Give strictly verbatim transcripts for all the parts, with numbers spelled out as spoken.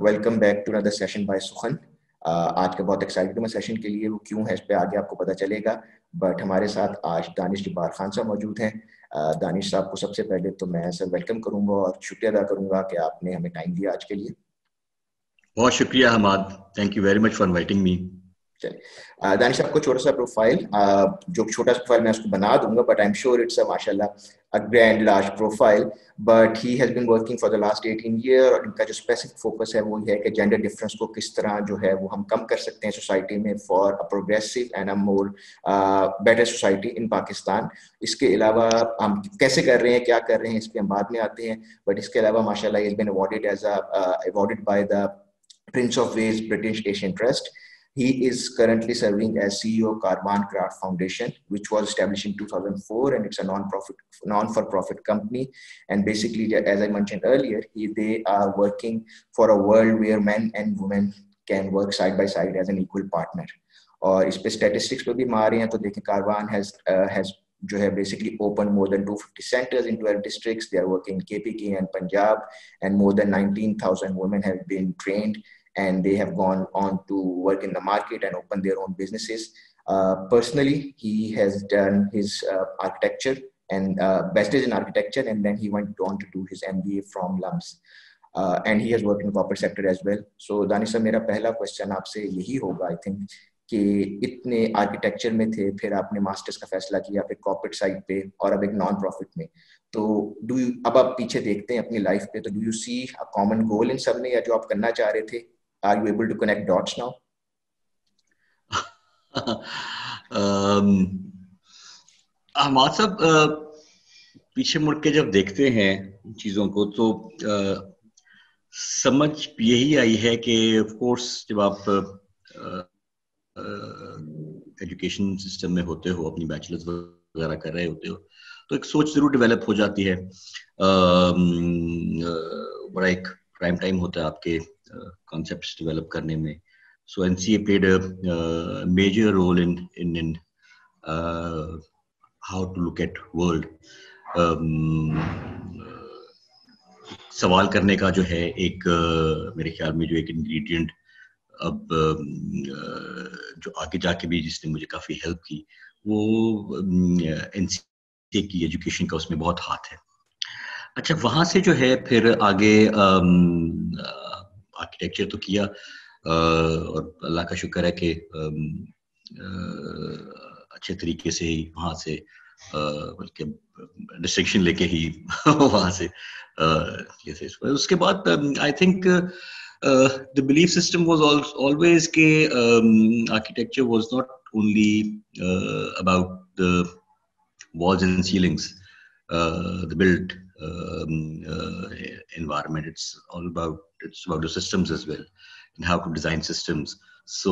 Welcome back to another session by Sukhan. आज का बहुत एक्साइटेड हूँ मैं सेशन के लिए, वो क्यों है इस पे आगे आपको पता चलेगा। बट हमारे साथ आज दानिश जब्बार खान साहब मौजूद हैं। uh, दानिश साहब को सबसे पहले तो मैं सर वेलकम करूंगा और शुक्रिया अदा करूंगा कि आपने हमें टाइम दिया आज के लिए। बहुत शुक्रिया Hammad, thank you very much for inviting me. चलिए दानिश साहब को छोटा सा प्रोफाइल, जो छोटा सा प्रोफाइल मैं उसको बना दूंगा, but I am sure it's a माशाल्लाह a grand large profile, but he has been working for the last eighteen year और इनका जो specific focus है वो ये है कि gender difference को किस तरह जो है वो हम कम कर सकते हैं society में for a progressive and a more uh, better society in Pakistan। इसके अलावा हम कैसे कर रहे हैं, क्या कर रहे हैं, इस पे हम बाद में आते हैं। बट इसके अलावा माशाल्लाह he has been awarded as a uh, awarded by the Prince of Wales British Asian Trust। He is currently serving as C E O of Karwan Craft Foundation, which was established in two thousand four, and it's a non-profit, non-for-profit company. And basically, as I mentioned earlier, he, they are working for a world where men and women can work side by side as an equal partner. और इस पे statistics पे भी हम आ रहे हैं तो देखें Karwan has uh, has जो है basically opened more than two hundred fifty centers in twelve districts. They are working in K P K and Punjab, and more than nineteen thousand women have been trained. And they have gone on to work in the market and open their own businesses. Uh, personally, he has done his uh, architecture and uh, bachelor's in architecture, and then he went on to do his M B A from L U M S. Uh, and he has worked in the corporate sector as well. So, Danish sir, मेरा पहला question आपसे यही होगा, I think, कि इतने architecture में थे, फिर आपने मास्टर्स का फैसला किया, फिर कॉर्पोरेट साइड पे और अब एक नॉन प्रॉफिट में, तो डू यू अब आप पीछे देखते हैं अपनी लाइफ पे, तो do you see a common goal in सब में, या जो आप करना चाह रहे थे, are you able to connect dots now? um, हमारे साहब पीछे मुड़ के जब देखते हैं चीजों को तो uh, समझ यही आई है कि ऑफ कोर्स जब आप एजुकेशन uh, सिस्टम uh, में होते हो, अपनी बैचलर्स वगैरह कर रहे होते हो, तो एक सोच जरूर डेवलप हो जाती है। uh, uh, बड़ा एक प्राइम टाइम होता है आपके concepts uh, develop करने में. So N C A played a uh, major role in in, in uh, how to look at world. Um, uh, सवाल करने का जो है एक uh, मेरे ख्याल में जो एक ingredient अब uh, जो आगे जाके भी जिसने मुझे काफी हेल्प की, वो uh, N C A की एजुकेशन का उसमें बहुत हाथ है. अच्छा, वहां से जो है फिर आगे um, uh, आर्किटेक्चर तो किया और अल्लाह का शुक्र है कि अच्छे तरीके से ही वहाँ से बल्कि डिस्टिंक्शन लेके ही वहाँ से जैसे उसके बाद I think the belief system was always के architecture was not only about the walls and ceilings, uh, the built um, uh, environment. It's all about it's about the systems as well, and how to design systems. So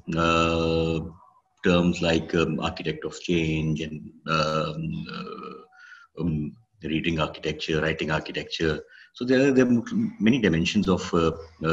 uh, terms like um, architect of change and um, uh, um, reading architecture, writing architecture. So there are, there are many dimensions of uh,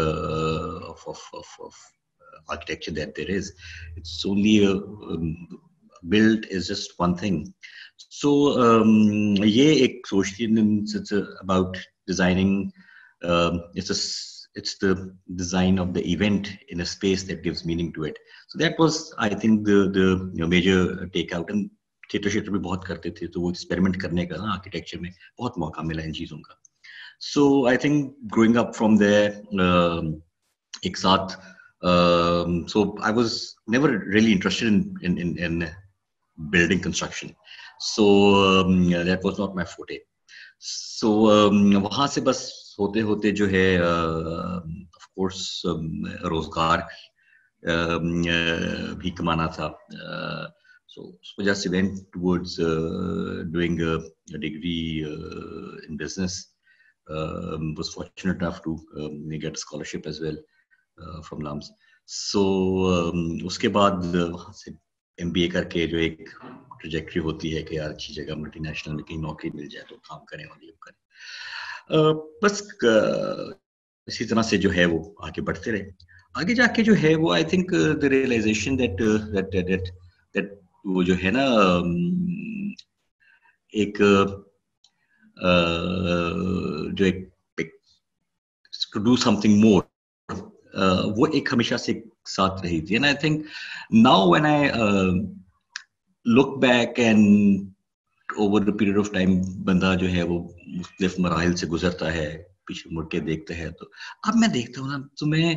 uh, of, of, of, of architecture that there is. It's only a um, build is just one thing. So um, ये एक सोच थी, it's about designing. Um, it's a it's the design of the event in a space that gives meaning to it. So that was, I think, the the you know, major takeout. And theatre क्षेत्र में बहुत करते थे, तो वो experiment करने का ना आर्किटेक्चर में बहुत मौका मिला इन चीजों का. So I think growing up from there, um, एक साथ, um, so I was never really interested in in in, in building construction. So um, that was not my forte. So um, वहाँ से बस होते होते जो है uh, of course um, रोजगार um, uh, भी कमाना था. uh, so so just went towards uh, doing a, a degree uh, in business. Um, was fortunate enough to um, get a scholarship as well uh, from L U M S. So um, उसके बाद वहाँ से M B A करके जो एक trajectory होती है कि यार अच्छी जगह मल्टीनेशनल में कहीं नौकरी मिल जाए तो काम करें और लिव करें, uh, बस uh, इसी तरह से जो है वो आगे बढ़ते रहे. आगे जाके जो है वो I think the realisation that that that that वो जो है ना um, एक uh, जो एक टू डू समथिंग मोर वो एक हमेशा से साथ रही थी. And I think now when I look back and over the period of time बंदा जो है वो मुख्तलिफ मराहिल से गुजरता है, पीछे मुड़ के देखते हैं, तो अब मैं देखता हूँ ना तो मैं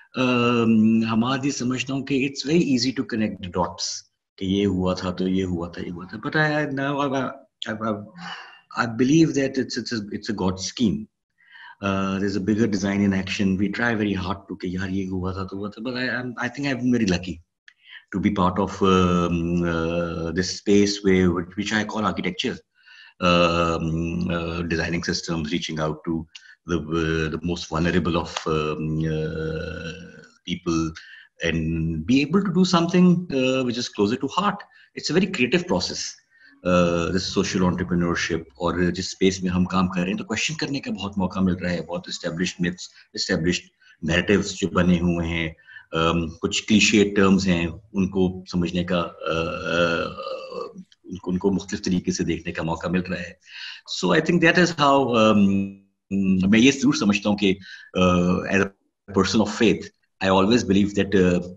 हमारी समझता हूँ कि it's very easy to connect the dots कि ये हुआ था तो ये हुआ था ये हुआ था, but I now I believe that it's it's a, it's a God scheme. Uh, there's a bigger design in action. We try very hard to कि यार ये हुआ था तो हुआ था, but I I'm, I think I've been very lucky to be part of um, uh, this space where which I call architecture, um, uh, designing systems, reaching out to the uh, the most vulnerable of um, uh, people, and be able to do something uh, which is closer to heart. It's a very creative process. This social entrepreneurship, और जिस space में हम काम कर रहे हैं तो question करने का बहुत मौका मिल रहा है. बहुत एस्टेब्लिश्ड मिथ्स, एस्टेब्लिश्ड नैरेटिव्स जो बने हुए हैं, um, कुछ क्लीशे टर्म्स हैं, उनको समझने का uh, uh, उनको उनको मुख्तलिफ तरीके से देखने का मौका मिल रहा है. So I think that is how मैं ये जरूर समझता हूँ कि as a person of faith I always believe that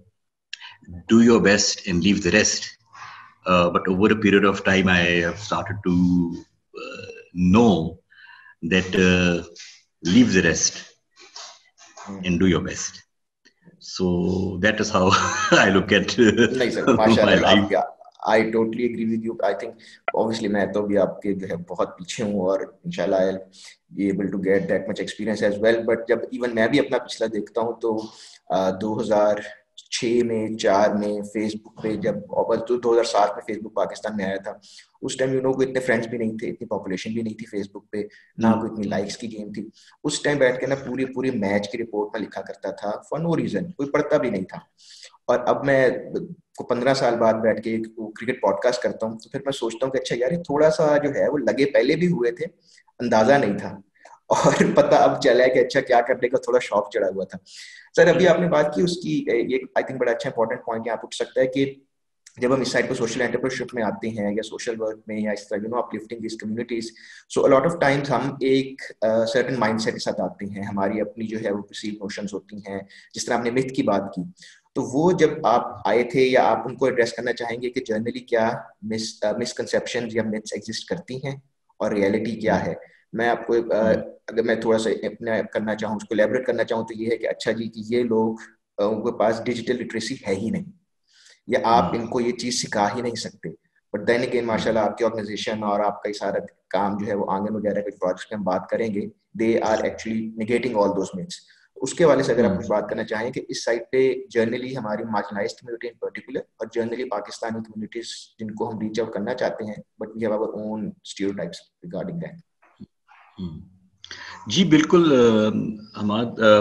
do your best and leave the rest. Uh, but over a period of time, I have started to uh, know that uh, leave the rest mm. and do your best. So that is how I look at uh, नहीं sir, my life. I totally agree with you. I think obviously मैं तो भी आपके जो है बहुत पीछे हूँ और इंशाल्लाह I'll be able to get that much experience as well. But जब even मैं भी अपना पिछला देखता हूँ तो uh, दो हज़ार छह में चार में फेसबुक पे जब तो दो हज़ार सात में फेसबुक पाकिस्तान में आया था, उस टाइम यू नो कोई इतने फ्रेंड्स भी नहीं थे, इतनी पॉपुलेशन भी नहीं थी फेसबुक पे, ना कोई इतनी लाइक्स की गेम थी. उस टाइम बैठ के ना पूरी पूरी मैच की रिपोर्ट में लिखा करता था फॉर नो रीजन, कोई पढ़ता भी नहीं था. और अब मैं पंद्रह साल बाद बैठ के क्रिकेट पॉडकास्ट करता हूँ तो फिर मैं सोचता हूँ कि अच्छा यार थोड़ा सा जो है वो लगे पहले भी हुए थे, अंदाजा नहीं था, और पता अब चला है कि अच्छा क्या करने का थोड़ा शौक चढ़ा हुआ था. सर अभी आपने बात की उसकी, ये आई थिंक बड़ा अच्छा इंपॉर्टेंट पॉइंट यहाँ उठ सकता है कि जब हम इस साइड पर सोशल एंटरप्रेन्योरशिप में आते हैं या सोशल वर्क में या इस तरह you know uplifting this communities, so a lot of times हम एक सर्टेन माइंडसेट के साथ आते हैं, हमारी अपनी जो है वो परसीव नोशंस होती हैं. जिस तरह आपने मिथ की बात की, तो वो जब आप आए थे या आप उनको एड्रेस करना चाहेंगे कि जनरली क्या मिस मिसकंसेप्शन या मिथ्स एग्जिस्ट करती हैं और रियलिटी क्या है. मैं आपको अगर मैं थोड़ा सा अपना करना चाहूँ, उसको एलैबोरेट करना चाहूँ तो ये है कि अच्छा जी कि ये लोग उनके पास डिजिटल लिटरेसी है ही नहीं, या आप इनको ये चीज सिखा ही नहीं सकते. बट देन अगेन माशाल्लाह आपकी ऑर्गेनाइजेशन और आपका ये सारा काम जो है वो आंगन वगैरह के प्रोजेक्ट्स में हम बात करेंगे, they are actually negating all those myths. उसके वाले से अगर आप कुछ बात करना चाहें कि इस साइड पे जर्नली हमारी मार्जिनलाइज्ड कम्युनिटी इन पर्टिकुलर और जर्नली पाकिस्तानी कम्युनिटीज जिनको हम रीच आउट करना चाहते हैं, but we have our own stereotypes regarding that. जी बिल्कुल. हमारा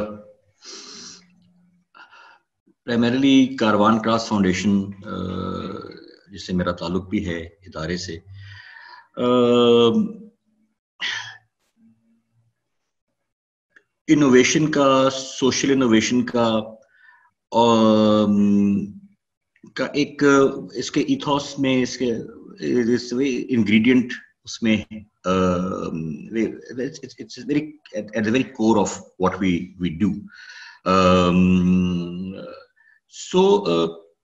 प्राइमरीली कारवान क्रॉस फाउंडेशन जिससे मेरा ताल्लुक भी है इदारे से, इनोवेशन का, सोशल इनोवेशन का और का एक इसके इथॉस में इसके इंग्रेडिएंट उसमें uh, it's, it's very at, at the very core of what we we do. Um, so uh,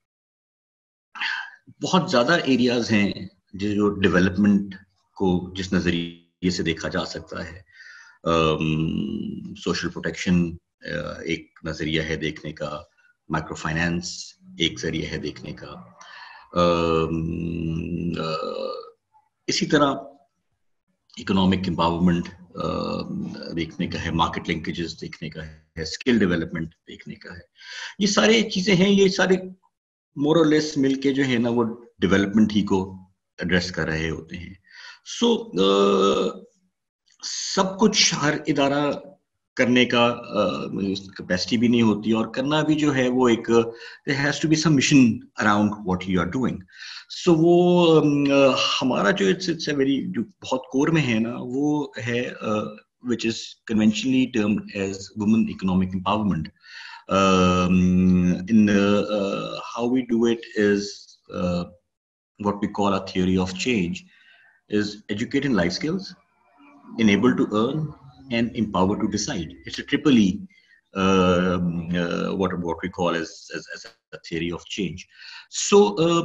बहुत ज़्यादा एरियाज हैं जो डेवलपमेंट को जिस नजरिए से देखा जा सकता है. सोशल um, प्रोटेक्शन uh, एक नजरिया है देखने का, माइक्रो फाइनेंस एक जरिया है देखने का, um, uh, इसी तरह इकोनॉमिक एम्पावरमेंट देखने का है, मार्केट लिंकेजेस देखने का है, स्किल डेवलपमेंट देखने का है. ये सारे चीजें हैं, ये सारे मोर और लेस मिलके जो है ना वो डेवलपमेंट ही को एड्रेस कर रहे होते हैं. सो so, uh, सब कुछ हर इदारा करने का कैपेसिटी uh, भी नहीं होती, और करना भी जो है वो एक there has to be some mission around what you are doing. So वो uh, हमारा जो इट्स इट्स अ वेरी जो बहुत कोर में है ना वो है which is conventionally termed as women economic empowerment. in uh, uh, how we do it is uh, what we call a theory of change is educate in life skills, enable to earn, and empower to decide. It's a triple E uh, uh, what what we call as, as as a theory of change. So uh,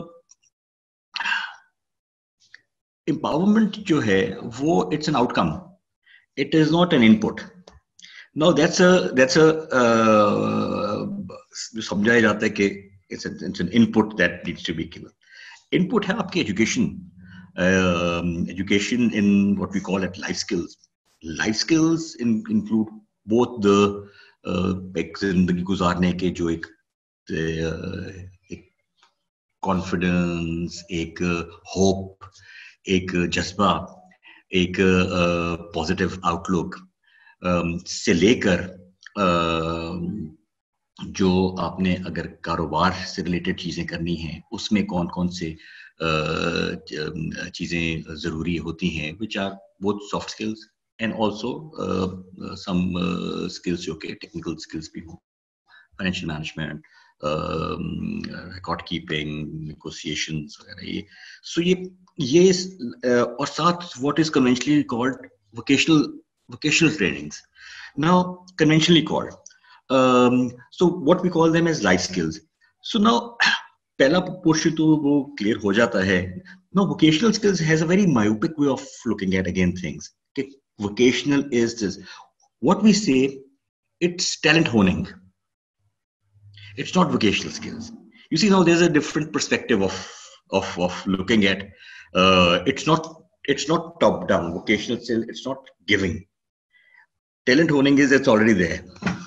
empowerment जो है वो it's an outcome. It is not an input. Now that's a that's a uh, समझाया जाता है कि it's, a, it's an input that needs to be given. Input है आपकी education, um, education in what we call it life skills. Life skills in, include both the uh, एक जिंदगी गुजारने के जो एक uh, एक confidence, एक hope, एक जज्बा, एक पॉजिटिव uh, आउटलुक uh, से लेकर uh, जो आपने अगर कारोबार से रिलेटेड चीजें करनी हैं उसमें कौन कौन से uh, चीजें जरूरी होती हैं, which are both soft skills and also uh, some uh, skills जो के technical skills भी हो, financial management, um, record keeping, negotiations वगैरह ये. So ये ये uh, और साथ what is conventionally called vocational vocational trainings. Now conventionally called um, so what we call them as life skills. So now पहला portion तो वो clear हो जाता है. Now vocational skills has a very myopic way of looking at again things. Okay, vocational is this, what we say, it's talent honing. It's not vocational skills. You see, now there's a different perspective of of of looking at. Uh, it's not it's not top down. Vocational skills, it's not giving. Talent honing is it's already there.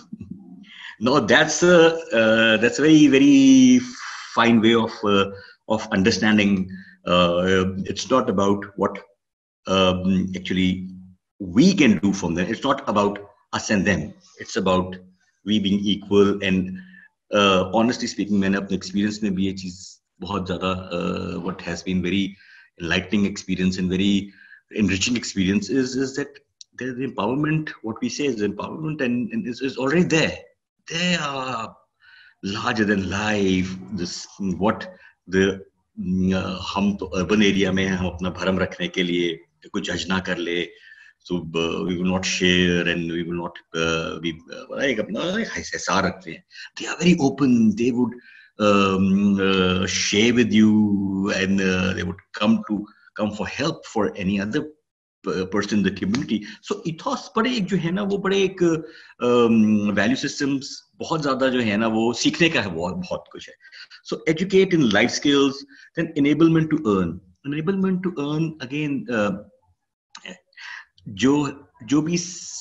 No, that's a uh, that's a very very fine way of uh, of understanding. Uh, it's not about what um, actually we can do from them. It's not about us and them. It's about we being equal. And uh, honestly speaking, मैंने अपने experience में भी ये चीज बहुत ज़्यादा uh, what has been very enlightening experience and very enriching experience is is that the empowerment, what we say is empowerment, and, and is, is already there. They are larger than life. This what the uh, हम तो urban area में हम अपना भरम रखने के लिए कुछ जज ना कर ले, so uh, we will not share and we will not uh, we एक अपना हिसार रखते हैं. They are very open. They would um, uh, share with you, and uh, they would come to come for help for any other person in the community. So ethos बड़े एक जो है ना वो बड़े एक um, value systems बहुत ज़्यादा जो है ना वो सीखने का है, बहुत बहुत कुछ है. So educate in life skills, then enablement to earn. Enablement to earn again uh, जो जो भी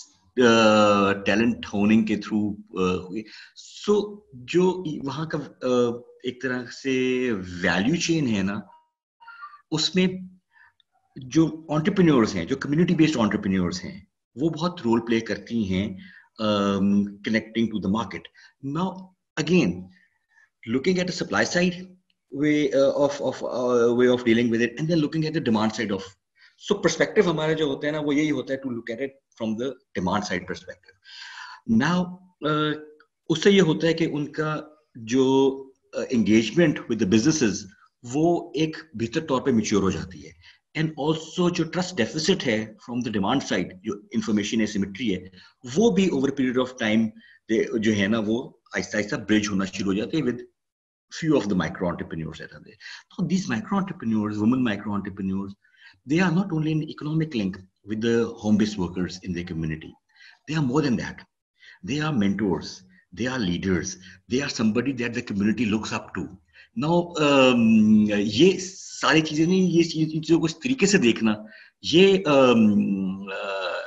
टैलेंट होनिंग के थ्रू हुए, सो जो वहाँ का uh, एक तरह से वैल्यू चेन है ना, उसमें जो एंटरप्रेन्योर्स हैं, जो कम्युनिटी बेस्ड एंटरप्रेन्योर्स हैं, वो बहुत रोल प्ले करती हैं connecting to the market. Now again looking at the supply side way uh, of of uh, way of dealing with it, and then looking at the demand side of. So perspective हमारा जो होता है ना वो यही होता है to look at it from the demand side perspective. Now uh, उससे ये होता है कि उनका जो uh, engagement with the businesses वो एक बेहतर तौर पे mature हो जाती है. And also जो trust deficit है from the demand side, जो information asymmetry है, वो भी over a period of time जो है ना वो आहिस्ता आहिस्ता bridge होना शुरू हो जाते हैं with few of the micro entrepreneurs that are there. So these micro entrepreneurs, women micro entrepreneurs, they are not only an economic link with the home-based workers in their community. They are more than that. They are mentors. They are leaders. They are somebody that the community looks up to. Now, um, ये सारी चीजें नहीं, ये चीजों को इस तरीके से देखना, ये um, uh,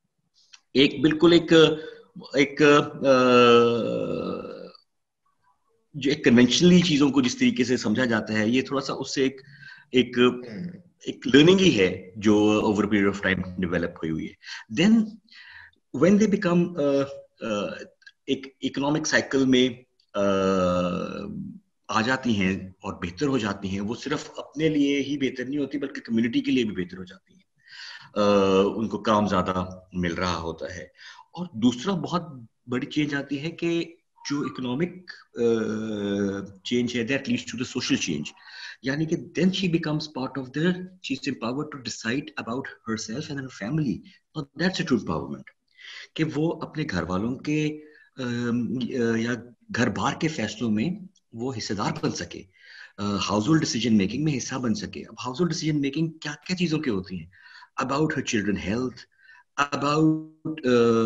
एक बिल्कुल एक एक uh, जो एक कन्वेंशनली चीजों को जिस तरीके से समझा जाता है, ये थोड़ा सा उससे एक एक एक लर्निंग ही है जो over period of time develop हुई हुई है. देन व्हेन दे बिकम एक इकोनॉमिक साइकिल में uh, आ जाती हैं और बेहतर हो जाती हैं, वो सिर्फ अपने लिए ही बेहतर नहीं होती बल्कि कम्युनिटी के लिए भी बेहतर हो जाती हैं. uh, उनको काम ज्यादा मिल रहा होता है. और दूसरा बहुत बड़ी चेंज आती है कि जो इकोनॉमिक चेंज है that leads to the social change. यानी कि then she becomes part of the, she's empowered to decide about herself and her family. Now that's a true empowerment. कि वो अपने घर वालों के या घर बार के फैसलों में वो हिस्सेदार बन सके, हाउस होल्ड डिसीजन मेकिंग में हिस्सा बन सके. अब हाउस होल्ड डिसीजन मेकिंग क्या क्या चीजों की होती है? About her children health, about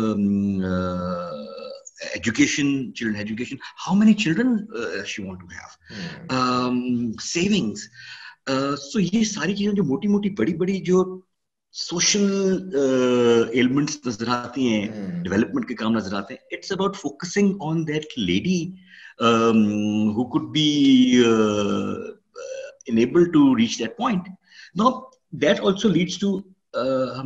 education, children education, how many children uh, she want to have, Hmm. um, savings. uh, so ये सारी चीजें जो मोटी मोटी बड़ी बड़ी जो सोशल एलिमेंट्स नजर आती हैं, डेवलपमेंट के काम नजर आते हैं, it's about focusing on that lady who could be enabled to reach that point. Now that also leads to uh,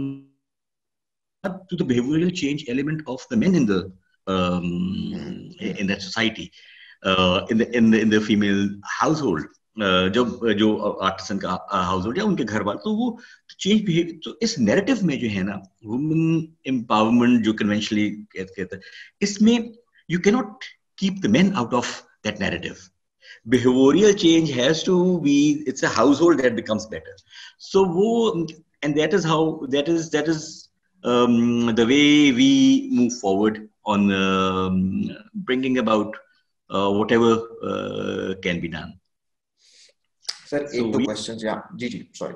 to the behavioral change element of the men in the um, in that society, uh, in the in the in the female household. uh, जब जो artisan का house hold या उनके घर वाले, तो वो change behaviour. तो इस नैरेटिव में जो है ना, वुमेन एम्पावरमेंट जो कन्वेंशनली कहते हैं, इसमें you can not keep the men out of that narrative. Behavioral change has to be, it's a household that becomes better. So wo, and that is how, that is that is um, the way we move forward on um, bringing about uh, whatever uh, can be done. Sir, so एक दो questions. Yeah, जी जी, sorry.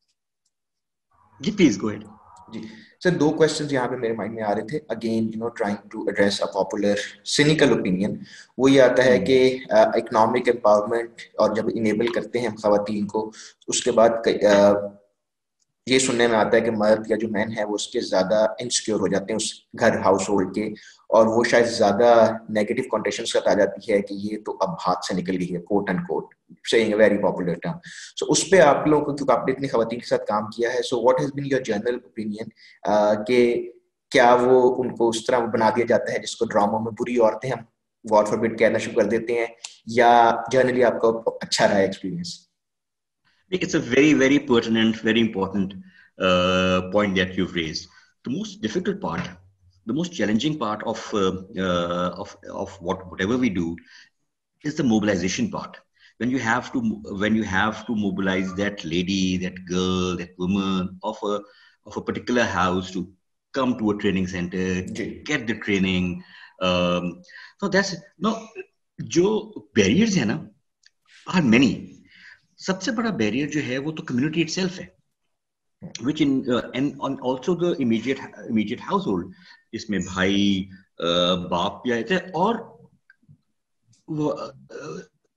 जी, please go ahead. जी sir, दो questions यहाँ पे मेरे माइंड में आ रहे थे. Again you know trying to address a popular cynical opinion. वो ये आता है कि इकोनॉमिक एम्पावरमेंट और जब इनेबल करते हैं हम खवातीन को, उसके बाद uh, ये सुनने में आता है कि मर्द या जो मैन है वो उसके ज्यादा इनसिक्योर हो जाते हैं उस घर हाउस होल्ड के, और वो शायद ज्यादा नेगेटिव कॉन्टेशंस आ जाती है कि ये तो अब हाथ से निकल गई है, quote and quote, saying a very popular term. So उस पे आप लोगों को, क्योंकि आपने इतनी खवातीन के साथ काम किया है, so what has been your general opinion कि क्या वो उनको उस तरह बना दिया जाता है जिसको ड्रामा में बुरी औरतें हम गॉड फॉरबिड कहना शुरू कर देते हैं, या जनरली आपका अच्छा रहा experience? It's a very, very pertinent, very important uh, point that you've raised. The most difficult part, the most challenging part of uh, uh, of of what whatever we do is the mobilization part. When you have to when you have to mobilize that lady, that girl, that woman of a of a particular house to come to a training center, get the training. Um, so that's no. जो barriers है ना are many. सबसे बड़ा barrier जो है वो तो community itself है, which in uh, and on also the immediate immediate household, इसमें भाई uh, बाप या थे, और वो uh,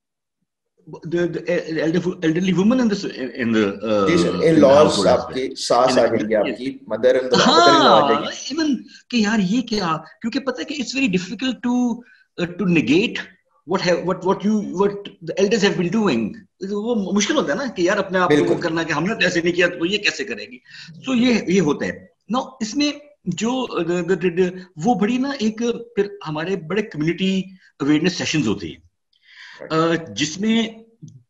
the, the elderly women in the in the uh, जी सर, इन लॉज आपकी सास आ जाएंगे, आपकी mother in law, mother in law आ जाएंगे. इवन कि यार ये क्या, क्योंकि पता है कि it's very difficult to to negate what have what what you what the elders have been doing. वो मुश्किल होता है ना कि यार अपने आप को करना कि हमने तो ऐसे नहीं किया तो ये कैसे करेगी. तो so ये ये होता है ना. इसमें जो द, द, द, द, वो बड़ी ना एक फिर हमारे बड़े कम्युनिटी अवेयरनेस सेशंस होती है, uh, जिसमें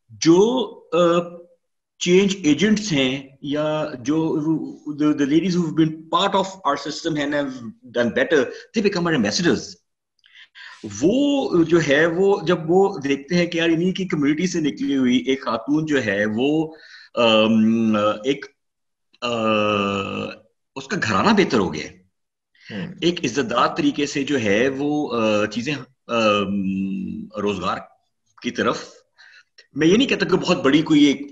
जो चेंज uh, एजेंट्स हैं या जो the ladies who have been part of our system and have done better, they become our ambassadors. वो जो है वो जब वो देखते हैं कि यार इन्हीं की कम्युनिटी से निकली हुई एक खातून जो है वो एक आ, उसका घराना बेहतर हो गया, एक इज्जतदार तरीके से जो है वो चीजें रोजगार की तरफ, मैं ये नहीं कहता कि बहुत बड़ी कोई एक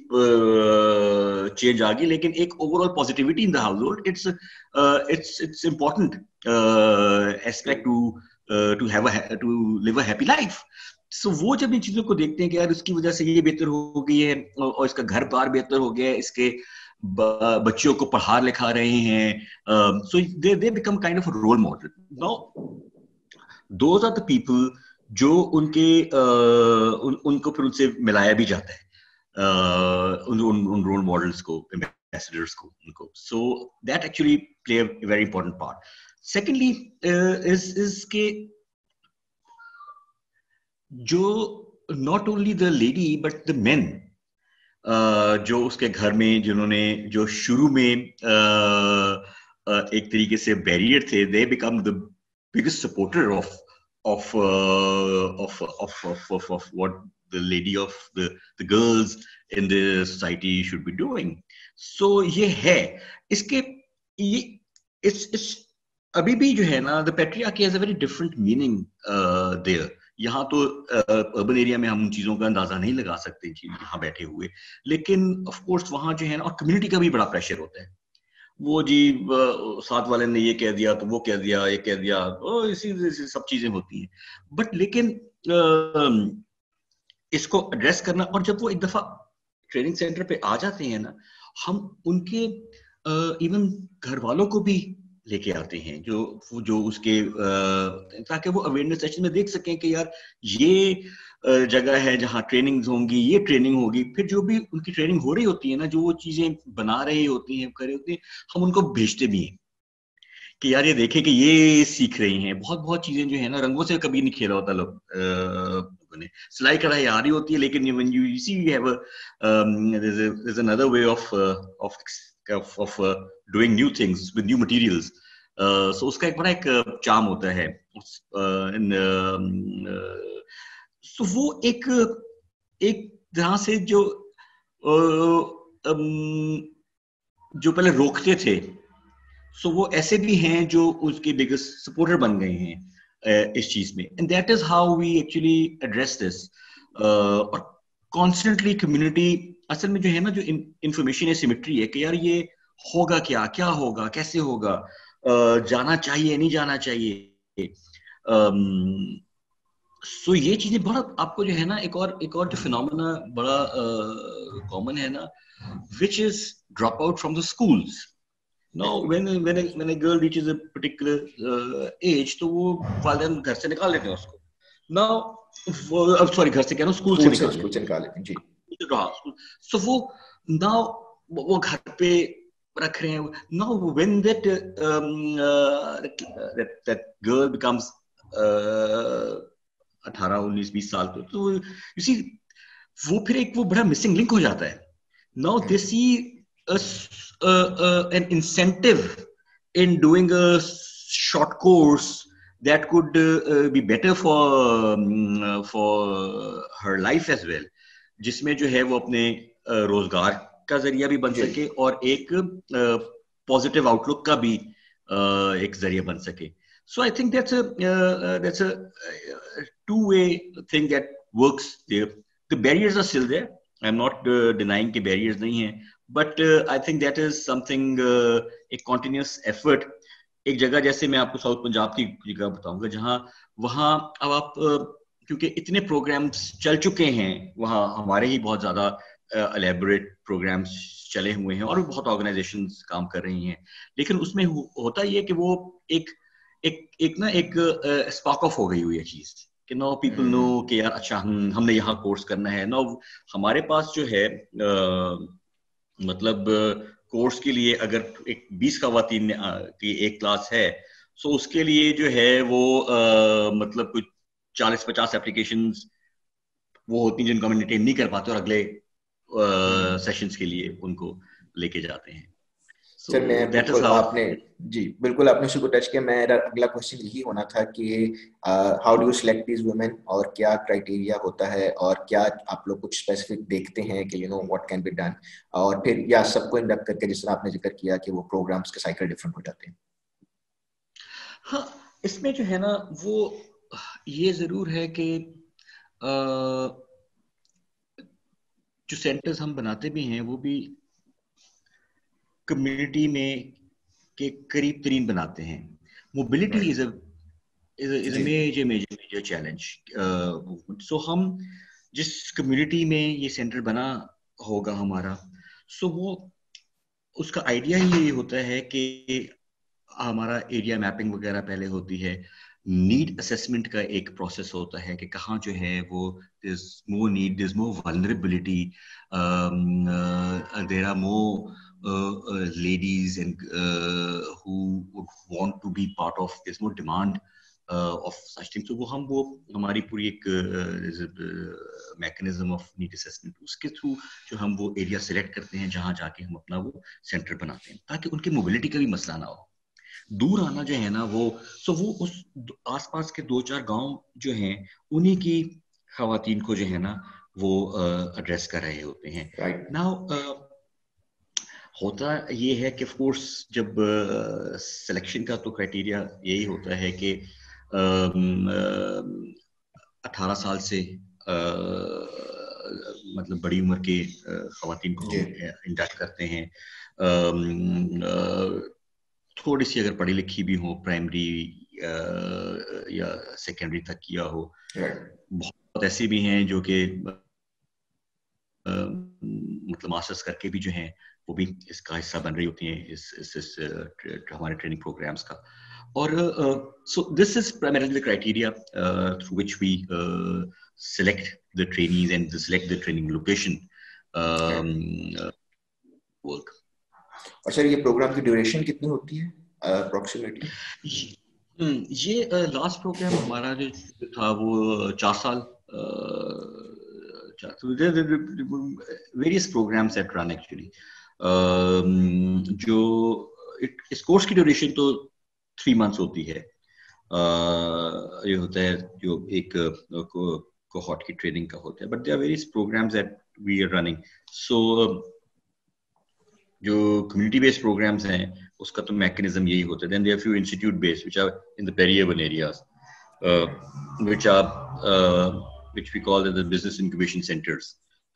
चेंज आ गई, लेकिन एक ओवरऑल पॉजिटिविटी इन द हाउस होल्ड. It's it's it's important aspect to to have a to live a happy life. So वो जब इन चीजों को देखते हैं कि यार उसकी वजह से ये बेहतर हो गई है और इसका घर बार बेहतर हो गया है, इसके बच्चों को पढ़ा लिखा रहे हैं, so they they become kind of a role model. Now those are the people जो उनके uh, उन, उनको फिर उनसे मिलाया भी जाता है, uh, उन, उन, उन रोल मॉडल्स को, एम्बेसडर्स को, उनको. So that actually play a very important part. Secondly is is के जो not only the lady but the men जो उसके घर में जिन्होंने जो शुरू में uh, uh, एक तरीके से बैरियर थे, they become the biggest supporter of Of, uh, of of of of of what the lady of the the girls in the society should be doing. So ये है इसके ये it's it's अभी भी जो है ना the patriarchy has a very different meaning there. यहाँ तो अर्बन एरिया में हम उन चीजों का अंदाजा नहीं लगा सकते यहाँ बैठे हुए, लेकिन ऑफ कोर्स वहाँ जो है ना, और कम्युनिटी का भी बड़ा प्रेशर होता है। वो जी साथ वाले ने ये कह दिया तो वो कह दिया, ये कह दिया, ओ, इसी, इसी सब चीजें होती हैं। बट लेकिन आ, इसको एड्रेस करना, और जब वो एक दफा ट्रेनिंग सेंटर पे आ जाते हैं ना, हम उनके इवन घर वालों को भी लेके आते हैं, जो जो उसके ताकि वो अवेयरनेस सेशन में देख सकें कि यार ये जगह है जहाँ ट्रेनिंग्स होंगी, ये ट्रेनिंग होगी। फिर जो भी उनकी ट्रेनिंग हो रही होती है ना, जो वो चीजें बना रही होती हैं, कर रही होती हैं, हम उनको भेजते भी हैं कि यार ये देखें कि ये सीख रही हैं। बहुत बहुत चीजें जो है ना, रंगों से कभी नहीं खेला होता लोग ने। सिलाई कढ़ाई आ रही होती है, लेकिन when you see you have a um, there's a there's another way of uh, of of, of uh, doing new things with new materials. uh, so उसका एक बड़ा एक चार्म होता है। uh, in, uh, uh, so वो एक एक तरह से जो uh, um, जो पहले रोकते थे, सो so वो ऐसे भी हैं जो उसके बिगेस्ट सपोर्टर बन गए हैं uh, इस चीज में। And that is how we actually address this. और कॉन्स्टेंटली कम्युनिटी असल में जो है ना, जो इंफॉर्मेशन एसिमेट्री है कि यार ये होगा क्या, क्या होगा, कैसे होगा, uh, जाना चाहिए, नहीं जाना चाहिए। um, सो so ये चीजें बड़ा आपको जो है ना, एक और एक और जो फिनोमेना बड़ा कॉमन uh, है ना, which is drop out from the schools. No, when when a, when a girl reaches a particular uh, age, तो वो वालिदैन घर से निकाल लेते हैं उसको। Now, अब सॉरी घर से क्या ना, स्कूल से निकाल स्कूल से निकाल लेते हैं जी। So वो now वो घर पे रख रहे हैं। Now when that um, uh, that, that that girl becomes अठारह उन्नीस बीस साल तो, तो you see वो फिर एक वो बड़ा मिसिंग लिंक हो जाता है। Now they see A, uh, uh, an incentive in doing a short course that could uh, uh, be better for um, uh, for her life as well, जिसमें जो है वो अपने uh, रोजगार का जरिया भी बन सके और एक पॉजिटिव uh, आउटलुक का भी uh, एक जरिया बन सके। So I think that's a uh, that's a uh, two-way thing that works there. The barriers are still there. I'm not uh, denying कि barriers नहीं हैं, but uh, I think that is something uh, a continuous effort। एक जगह जैसे मैं आपको south Punjab की जगह बताऊंगा, जहाँ वहाँ अब आप uh, क्योंकि इतने प्रोग्राम्स चल चुके हैं, वहाँ हमारे ही बहुत ज्यादा एलेबोरेट uh, प्रोग्राम्स चले हुए हैं और बहुत ऑर्गेनाइजेशंस काम कर रही हैं, लेकिन उसमें होता ये कि वो एक एक एक ना एक स्पार्क ऑफ हो गई हुई है चीज कि नो पीपल नो कि यार अच्छा हम हमने यहाँ कोर्स करना है। नो हमारे पास जो है uh, मतलब कोर्स के लिए अगर एक बीस खवातीन की एक क्लास है, सो उसके लिए जो है वो आ, मतलब कुछ चालीस पचास एप्लीकेशंस वो होती हैं जिनको हम एंटरटेन नहीं कर पाते और अगले सेशंस के लिए उनको लेके जाते हैं। सर so, मैं बिल्कुल आपने जी बिल्कुल आपने उसी को टच किया। मेरा अगला क्वेश्चन यही होना था कि how do you select these women, और क्या क्राइटेरिया होता है, और क्या आप लोग कुछ स्पेसिफिक देखते हैं कि you know what can be done, और फिर या सबको इंडक्ट करके जिस तरह आपने जिक्र किया कि वो प्रोग्राम्स के साइकिल डिफरेंट हो जाते हैं। हाँ, इसमें जो है ना वो ये जरूर है कि जो सेंटर्स हम बनाते भी हैं वो भी कम्युनिटी में के करीब तरीन बनाते हैं। Mobility is a is a major major major challenge. So हम जिस कम्युनिटी में ये सेंटर बना होगा हमारा, सो so वो उसका आइडिया ही ये होता है कि हमारा एरिया मैपिंग वगैरह पहले होती है, नीड असेसमेंट का एक प्रोसेस होता है कि कहाँ जो है वो there's more need, there's more vulnerability, um, uh, there are more uh, uh, ladies and uh, who would want to be part of, there's more demand uh, of such things। तो वो हम वो हमारी पूरी एक मैकेनिज्म ऑफ नीड असेसमेंट, उसके through जो हम वो एरिया सिलेक्ट करते हैं जहाँ जाके हम अपना वो सेंटर बनाते हैं, ताकि उनकी मोबिलिटी का भी मसला ना हो। दूर आना जो है ना वो सो वो उस आसपास के दो चार गांव जो हैं उन्हीं की खवातीन को जो है ना वो एड्रेस कर रहे होते हैं। right. नाउ होता ये है कि ऑफ कोर्स जब सिलेक्शन uh, का तो क्राइटेरिया यही होता है कि अठारह साल से uh, मतलब बड़ी उम्र के ख़वातीन को हम इंडक्ट करते हैं, um, uh, थोड़ी सी अगर पढ़ी लिखी भी हो, प्राइमरी या सेकेंडरी तक किया हो, बहुत ऐसे भी हैं जो कि मतलब मास्टर्स करके भी जो हैं वो भी इसका हिस्सा बन रही होती हैं इस इस, इस हमारे ट्रेनिंग प्रोग्राम्स का. और so this is primarily the criteria through which we select the trainees and select the training location um, uh, work. और सर ये प्रोग्राम की ड्यूरेशन कितनी होती है अप्रोक्सीमेटली? ये लास्ट प्रोग्राम हमारा जो था वो चार साल, various programs at run actually. जो इस कोर्स की ड्यूरेशन तो थ्री मंथ्स होती है. uh, ये होता है जो एक कोहॉर्ट की ट्रेनिंग का होता है, but there are various programs that we are running. So जो कम्युनिटी बेस्ड प्रोग्राम्स हैं उसका तो मैकेनिज्म यही होता है. Then there are few institute based which are in the peri urban areas, which are which we call the business incubation centres.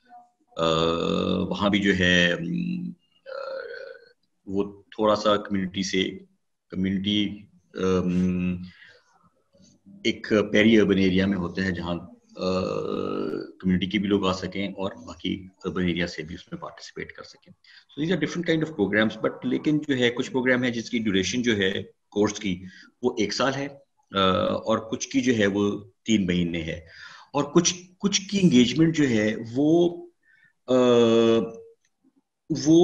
वहाँ भी जो है uh, वो थोड़ा सा कम्युनिटी से कम्युनिटी um, एक पेरी अर्बन एरिया में होते हैं जहाँ कम्युनिटी uh, के भी लोग आ सकें और बाकी अर्बन एरिया से भी उसमें पार्टिसिपेट कर सकें. So these are different kind of programs. But लेकिन जो है कुछ प्रोग्राम है जिसकी ड्यूरेशन जो है कोर्स की वो एक साल है, uh, और कुछ की जो है वो तीन महीने है, और कुछ कुछ की एंगेजमेंट जो है वो uh, वो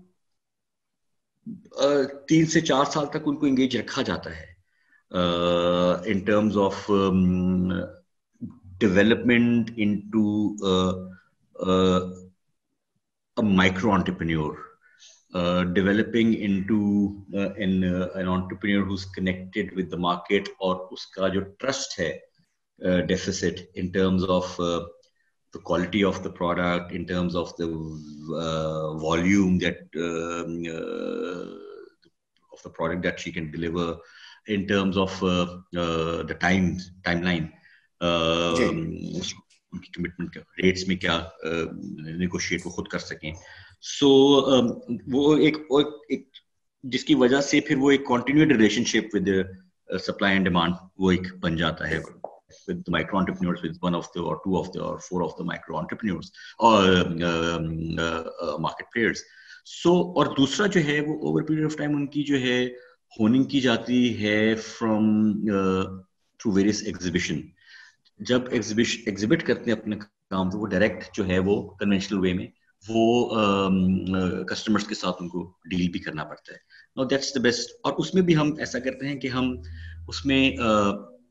uh, तीन से चार साल तक उनको एंगेज रखा जाता है in terms of development into uh, uh, a micro entrepreneur, uh, developing into uh, an uh, an entrepreneur who's connected with the market, और उसका जो trust है uh, deficit in terms of uh, the quality of the product, in terms of the uh, volume that um, uh, of the product that she can deliver, in terms of uh, uh, the time timeline. उनकी commitment का rates में क्या negotiate वो खुद कर सकें. सो so, वो एक, एक जिसकी वजह से फिर वो एक continued relationship with supply and demand वो एक बन जाता है with the micro entrepreneurs, with one of the or two of the or four of the micro entrepreneurs or um, uh, uh, market players. So और दूसरा जो है वो over period of time उनकी जो है होनिंग की जाती है from uh, through various exhibition. जब एग्जिबिशन एग्जिबिट करते हैं अपने काम तो वो डायरेक्ट जो है वो कन्वेंशनल वे में वो कस्टमर्स uh, के साथ उनको डील भी करना पड़ता है. No that's the best. और उसमें भी हम ऐसा करते हैं कि हम उसमें uh,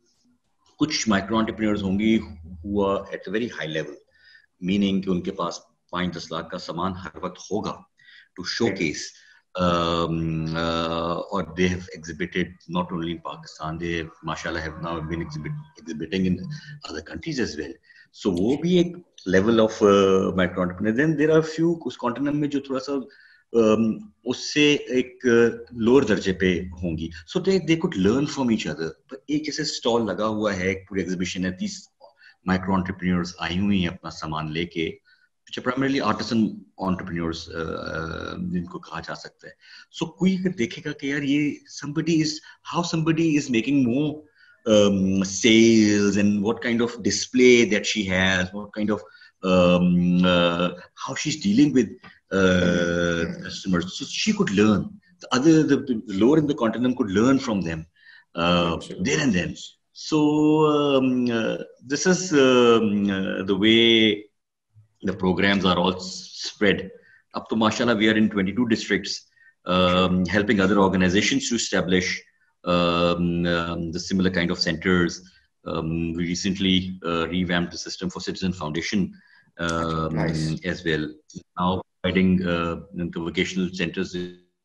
कुछ माइक्रो एंटरप्रेन्योर्स होंगी who are at a very high level, meaning कि उनके पास पाँच दस लाख का सामान हर वक्त होगा to showcase. Um, uh, or they have exhibited not only in Pakistan, they have, mashallah, have now been exhibit, exhibiting in other countries as well. So वो भी एक level of uh, micro entrepreneur. Then there are few उस continent में जो थोड़ा सा um, उससे एक lower दर्जे पे होंगी. So they they could learn from each other. तो एक जैसे stall लगा हुआ है, एक पूरी exhibition है, तीस micro entrepreneurs आई हुई हैं अपना सामान लेके, which are primarily artisan entrepreneurs uh, जिनको कहा जा सकता है. So कोई अगर देखेगा कि यार ये somebody is how somebody is making more um, sales and what kind of display that she has, what kind of um, uh, how she's dealing with uh, customers. So she could learn. The other the, the lower in the continent could learn from them uh, there and then. So um, uh, this is um, uh, the way the programs are all spread. Up to mashallah, we are in twenty-two districts, um, helping other organizations to establish um, um, the similar kind of centers. Um, we recently uh, revamped the system for Citizen Foundation um, nice. as well. Now providing uh, the vocational centers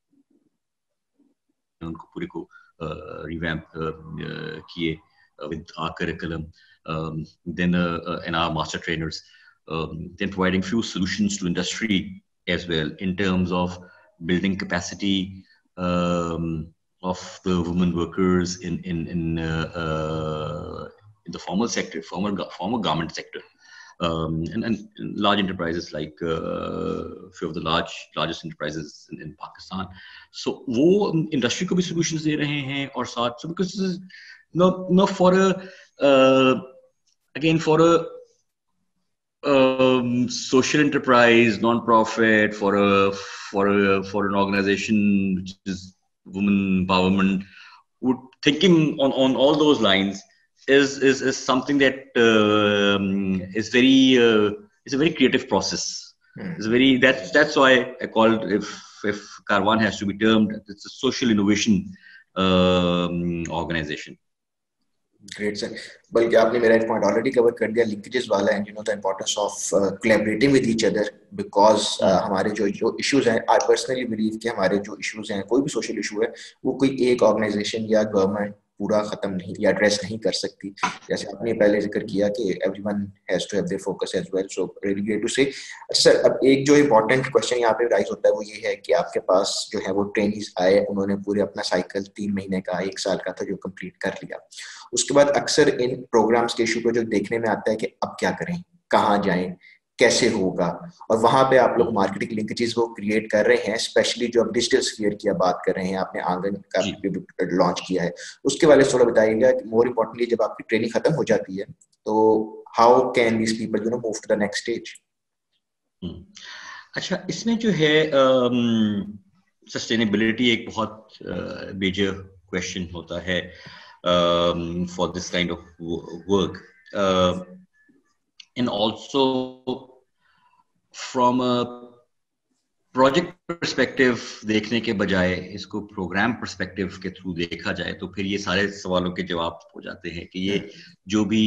uh, revamp uh, uh, with our curriculum, um, then uh, uh, and our master trainers. Um, then providing few solutions to industry as well in terms of building capacity um, of the women workers in in in, uh, uh, in the formal sector, formal formal garment sector, um, and, and large enterprises like uh, few of the large largest enterprises in, in Pakistan. So वो industry को भी solutions दे रहे हैं और साथ, so because this is no no for a uh, again for a um, social enterprise, non-profit, for a for a for an organization which is women empowerment, would thinking on, on all those lines is is, is something that um, is very uh, it's a very creative process. Hmm. It's very that's that's why I called, if if Carvaan has to be termed, it's a social innovation um, organization. Great sir. बल्कि आपने मेरा एक point already cover कर दिया, linkages वाला, and you know the importance of collaborating with each other, because हमारे जो जो इश्यूज हैं, आई पर्सनली बिलीव कि हमारे जो इश्यूज हैं, कोई भी सोशल इशू है, वो कोई एक ऑर्गेनाइजेशन या गवर्नमेंट पूरा खत्म नहीं या एड्रेस नहीं कर सकती. जैसे आपने पहले जिक्र किया कि everyone has to have their focus as well, so really great to say. अच्छा सर, अब एक जो इम्पोर्टेंट क्वेश्चन यहाँ पे राइज होता है वो ये है कि आपके पास जो है वो ट्रेनीज आए, उन्होंने पूरे अपना साइकिल तीन महीने का, एक साल का था जो कंप्लीट कर लिया. उसके बाद अक्सर इन प्रोग्राम्स के इशू को जो देखने में आता है कि अब क्या करें, कहाँ जाएं, कैसे होगा, और वहां पे आप लोग मार्केटिंग लिंकेजेस वो क्रिएट कर रहे हैं, स्पेशली जो आप डिजिटल स्फीयर की बात कर रहे हैं, आपने आंगन का लॉन्च किया है, उसके बारे में थोड़ा बताइएगा. मोर इम्पोर्टेंटली, जब आपकी ट्रेनिंग खत्म हो जाती है तो how can these people you know move to the next stage? अच्छा, इसमें जो है सस्टेनेबिलिटी एक बहुत मेजर क्वेश्चन होता है um, for this kind of work, uh, and also from a project perspective देखने के बजाय इसको program perspective के through देखा जाए तो फिर ये सारे सवालों के जवाब हो जाते हैं कि ये जो भी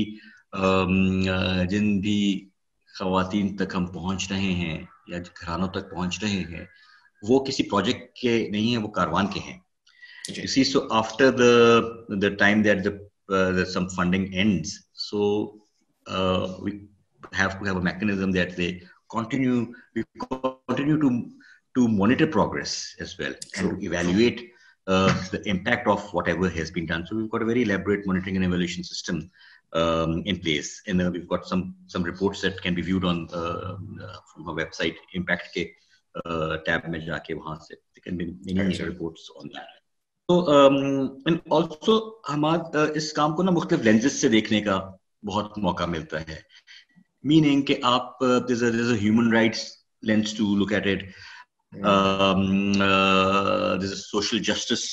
um, जिन भी ख़वातीन तक हम पहुंच रहे हैं या घरानों तक पहुंच रहे हैं, वो किसी प्रोजेक्ट के नहीं है, वो कारवान के हैं. You see, so after the the time that the, uh, the some funding ends, so uh, we have to have a mechanism that they continue we continue to to monitor progress as well, and to evaluate uh, the impact of whatever has been done. So we've got a very elaborate monitoring and evaluation system um, in place, and uh, we've got some some reports that can be viewed on uh, uh, from our website, Impact के uh, tab में जाके वहाँ से there can be many reports on that. तो and also हमारा इस काम को ना मुख्तलिफ लेंसेज से देखने का बहुत मौका मिलता है. मीनिंग कि आप there's a there's a human rights lens to look at it, um, uh, there's a social justice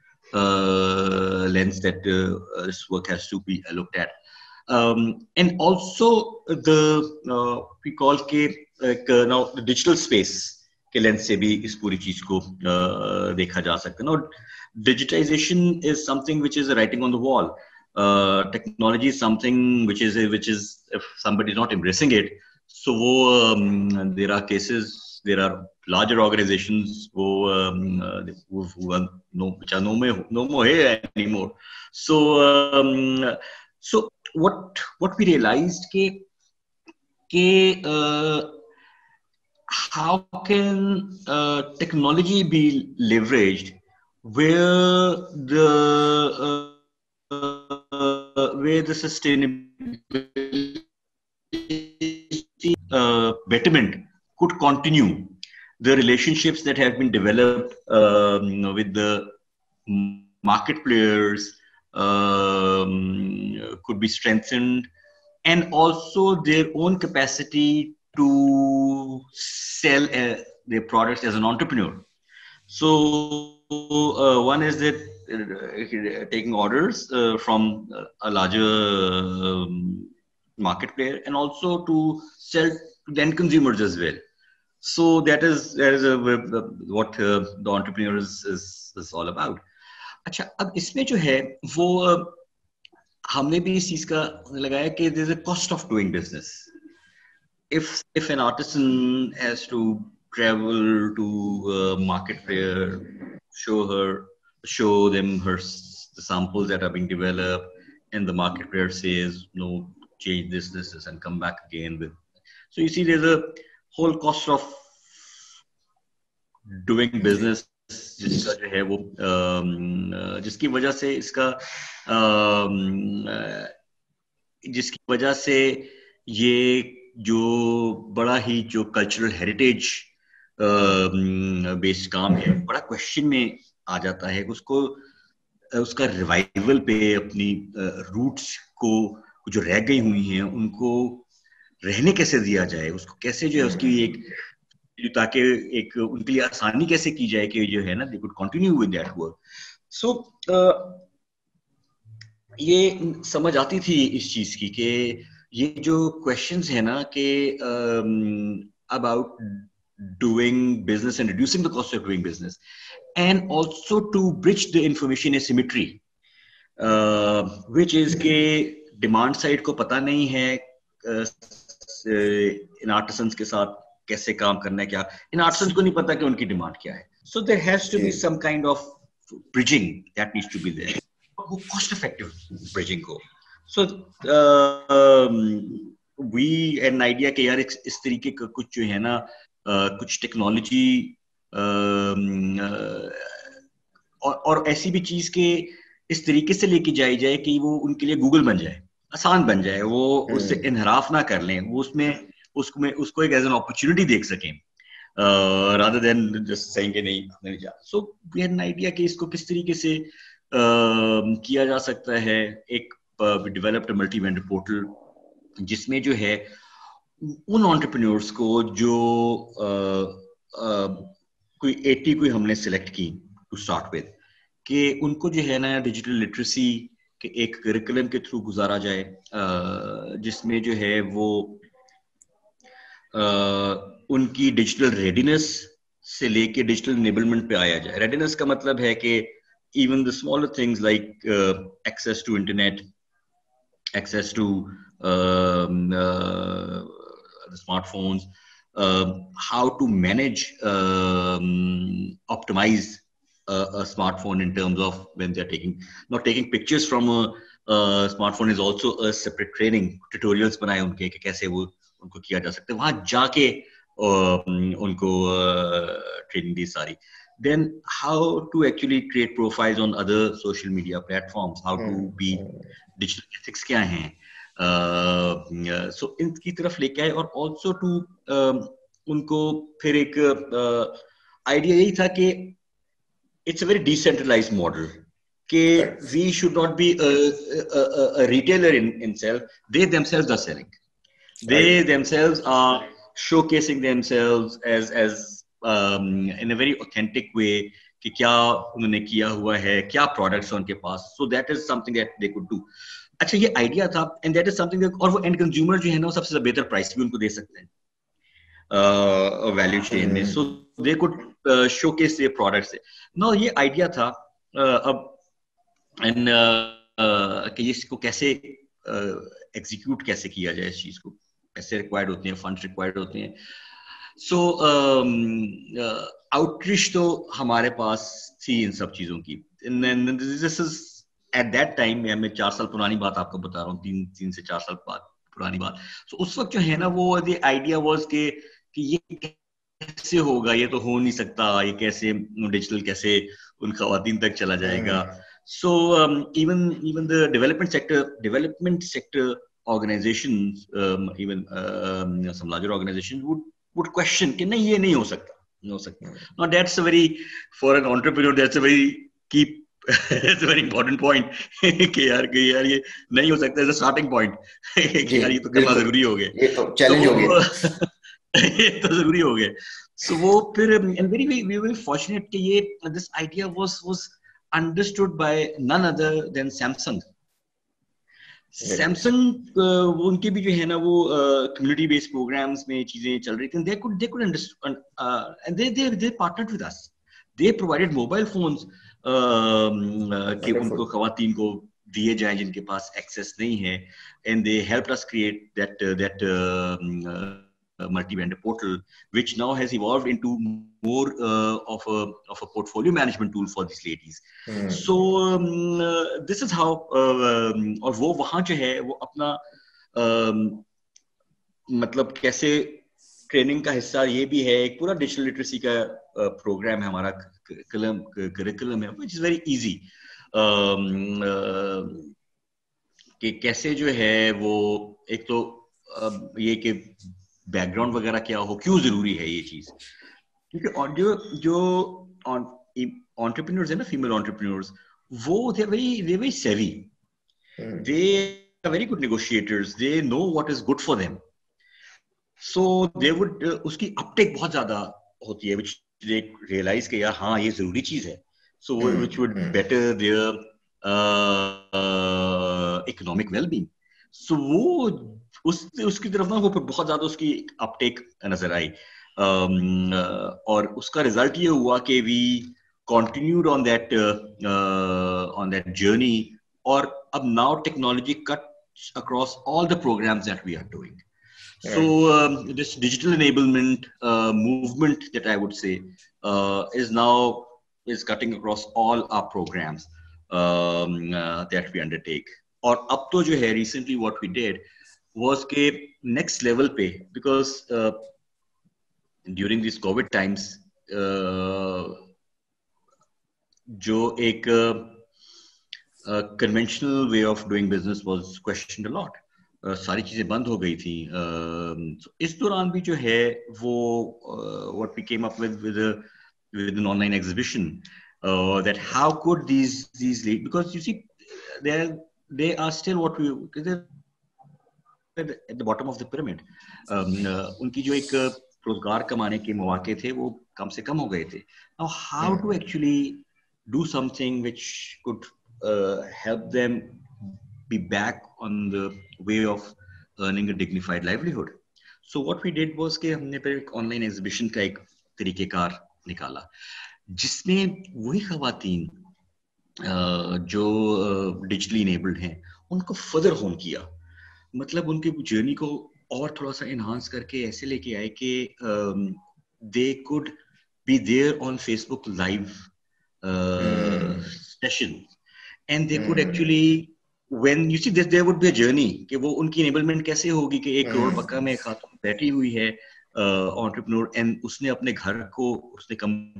uh, lens that uh, this work has to be looked at, um, and also the uh, we call के like, uh, now the digital space के lens से भी इस पूरी चीज को uh, देखा जा सकता है. Now, digitization is something which is a writing on the wall. Uh, technology is something which is which is if somebody is not embracing it, so wo, um, there are cases, there are larger organizations wo, um, uh, who, who are no which are no more no more here anymore. So um, so what what we realized ke ke uh, how can uh, technology be leveraged where the uh, where the sustainability uh, betterment could continue. The relationships that have been developed um, with the market players um, could be strengthened, and also their own capacity to sell uh, their products as an entrepreneur. So uh, one is that uh, taking orders uh, from a larger um, market player, and also to sell to the end consumers as well. So that is that is a, a, what uh, the entrepreneur is, is is all about. अच्छा, अब इसमें जो है वो हमने भी इस चीज का लगाया कि there is a cost of doing business. If if an artisan has to travel to a market fair, show her, show them her the samples that are being developed, and the market fair says no, change this, this, this, and come back again with. So you see, there's a whole cost of doing business जिसका जो है वो uh, जिसकी वजह से इसका uh, जिसकी वजह से ये जो बड़ा ही जो कल्चरल हेरिटेज बेस्ड काम है बड़ा क्वेश्चन में आ जाता है, उसको उसका रिवाइवल पे अपनी रूट्स को जो रह गई हुई हैं उनको रहने कैसे दिया जाए, उसको कैसे जो है उसकी एक ताकि एक उनके लिए आसानी कैसे की जाए कि जो है ना they could continue with that work. So ये समझ आती थी इस चीज की कि ये जो क्वेश्चंस है ना कि about doing business and reducing the cost of doing business and also to bridge the information asymmetry which is के डिमांड साइड को पता नहीं है इन आर्टिसंस के साथ कैसे काम करना है, क्या इन आर्टिसंस को नहीं पता कि उनकी डिमांड क्या है। So there has to be some kind of bridging that needs to be there, वो कॉस्ट इफेक्टिव ब्रिजिंग को। सो वी एन आइडिया के यार इस तरीके का कुछ जो है ना uh, कुछ टेक्नोलॉजी uh, और, और ऐसी भी चीज के इस तरीके से लेके जाई जाए कि वो उनके लिए गूगल बन जाए, आसान बन जाए, वो उससे इनहराफ ना कर लें, वो उसमें उसको में उसको एक एज एन अपॉर्चुनिटी देख सकें रादर देन जस्ट सेइंग कि नहीं नहीं जा। So we had an idea कि इसको किस तरीके से Uh, किया जा सकता है। एक डेवलप्ड मल्टी वेंडर पोर्टल जिसमें जो है उन एंटरप्रेन्योर्स को जो uh, uh, कोई अस्सी कोई हमने सिलेक्ट की टू स्टार्ट विद कि उनको जो है ना डिजिटल लिटरेसी के एक करिकुलम के थ्रू गुजारा जाए uh, जिसमें जो है वो uh, उनकी डिजिटल रेडीनेस से लेके डिजिटल इनेबलमेंट पे आया जाए। रेडीनेस का मतलब है कि even the smaller things like uh, access to internet, access to um, uh, the smartphones, uh, how to manage, um, optimize a, a smartphone in terms of when they're taking, not taking pictures from a, a smartphone is also a separate training, tutorials बनाए उनके कि कैसे वो उनको किया जा सकता है, वहाँ जाके uh, उनको ट्रेनिंग uh, दी सारी। Then how to actually create profiles on other social media platforms, how to be digital ethics क्या हैं, uh, so इनकी तरफ लेके आए और also to uh, उनको फिर एक आइडिया uh, यही था कि it's a very decentralized model कि we should not be a, a, a, a retailer in itself, they themselves are selling, they right. themselves are showcasing themselves as as Um, in a very authentic way कि क्या उन्होंने किया हुआ है, क्या products हैं उनके पास, so that is something that they could do। अच्छा ये idea था and that is something that, और वो end consumer जो है ना वो सबसे बेहतर price भी उनको दे सकते हैं uh, value chain में, so they could uh, showcase their products। now ये idea था uh, अब and uh, uh, कि इसको कैसे uh, execute कैसे किया जाए, इस चीज को पैसे required होते हैं, funds required होते हैं। सो आउटरीच तो हमारे पास थी इन सब चीजों की। This is at that time, मैं चार साल पुरानी बात आपको बता रहा हूँ, तीन तीन से चार साल बाद पुरानी बात। सो so, उस वक्त जो है ना वो द आइडिया वाज के कि ये कैसे होगा, ये तो हो नहीं सकता, ये कैसे डिजिटल कैसे उन खवातीन तक चला जाएगा। So even even the development sector development sector organisations, even some larger organisations would would question कि नहीं ये नहीं हो सकता, नहीं हो सकता। Now that's a very, for an entrepreneur that's a very key, it's a very important point कि यार कि यार ये नहीं हो सकता, is a starting point कि यार ये तो करना जरूरी हो गया, ये तो चैलेंज हो गया, ये तो जरूरी हो गया। So वो फिर and very we were fortunate कि ये this idea was was understood by none other than Samsung। Samsung वो उनके भी जो है ना वो कम्युनिटी बेस्ड प्रोग्राम्स में चीजें चल रही थी, they could they could understand and they they they partnered with us, they provided mobile phones कि उनको खवातीन को दिए जाएं जिनके पास एक्सेस नहीं है, and they helped us create that that multi-vendor portal, which now has evolved into more uh, of a of a portfolio management tool for these ladies। mm. So um, uh, this is how uh, um, और वो वहाँ जो है वो अपना uh, मतलब कैसे training का हिस्सा ये भी है, एक पूरा डिजिटल लिटरेसी का प्रोग्राम है हमारा, करिकुलम है, व्हिच इज वेरी इजी, कि कैसे जो है वो एक तो uh, ये कि बैकग्राउंड वगैरह क्या हो, क्यों जरूरी है ये चीज, क्योंकि जो जो एंटरप्रेन्योर्स है ना, फीमेल एंटरप्रेन्योर्स, वो they very they very savvy, they are very good negotiators, they know what is good for them, so they would, उसकी अपटेक बहुत ज्यादा होती है, व्हिच दे रियलाइज कि यार हाँ ये जरूरी चीज है, so which would better their economic wellbeing, so वो उस उसकी तरफ ना वो बहुत ज्यादा उसकी अपटेक नजर आई, um, uh, और उसका रिजल्ट ये हुआ कि we continued on that uh, uh, on that journey, और अब now technology cuts across all the programs that we are doing. Yeah. So um, this digital enablement uh, movement that I would say uh, is now is cutting across all our programs um, uh, that we undertake. और अब तो जो है recently what we did was के next level पे, because uh, during these COVID times uh, जो एक conventional way of doing business was questioned a lot, सारी चीजें बंद हो गई थी, uh, so इस दौरान भी जो है वो what we came up with with with an online exhibition, that how could these these lead, because you see they they are still what we at the bottom of the pyramid, उनकी जो एक रोजगार कमाने के मौके थे वो कम से कम हो गए थे. Now how to actually do something which could uh, help them be back on the way of earning a dignified livelihood. So what we did was कि हमने फिर एक online exhibition का एक तरीकेकार निकाला, जिसमें वही खवातीन uh, जो digitally enabled हैं उनको further hone किया, मतलब उनके जर्नी को और थोड़ा सा enhance करके ऐसे लेके आए कि um, they could be there on Facebook live Uh, mm. session, and they mm. could actually, when you see this, there would be a journey कि वो उनकी enablement कैसे होगी कि एक करोड़ पक्का में खातून बैठी हुई है entrepreneur, and उसने अपने घर को उसने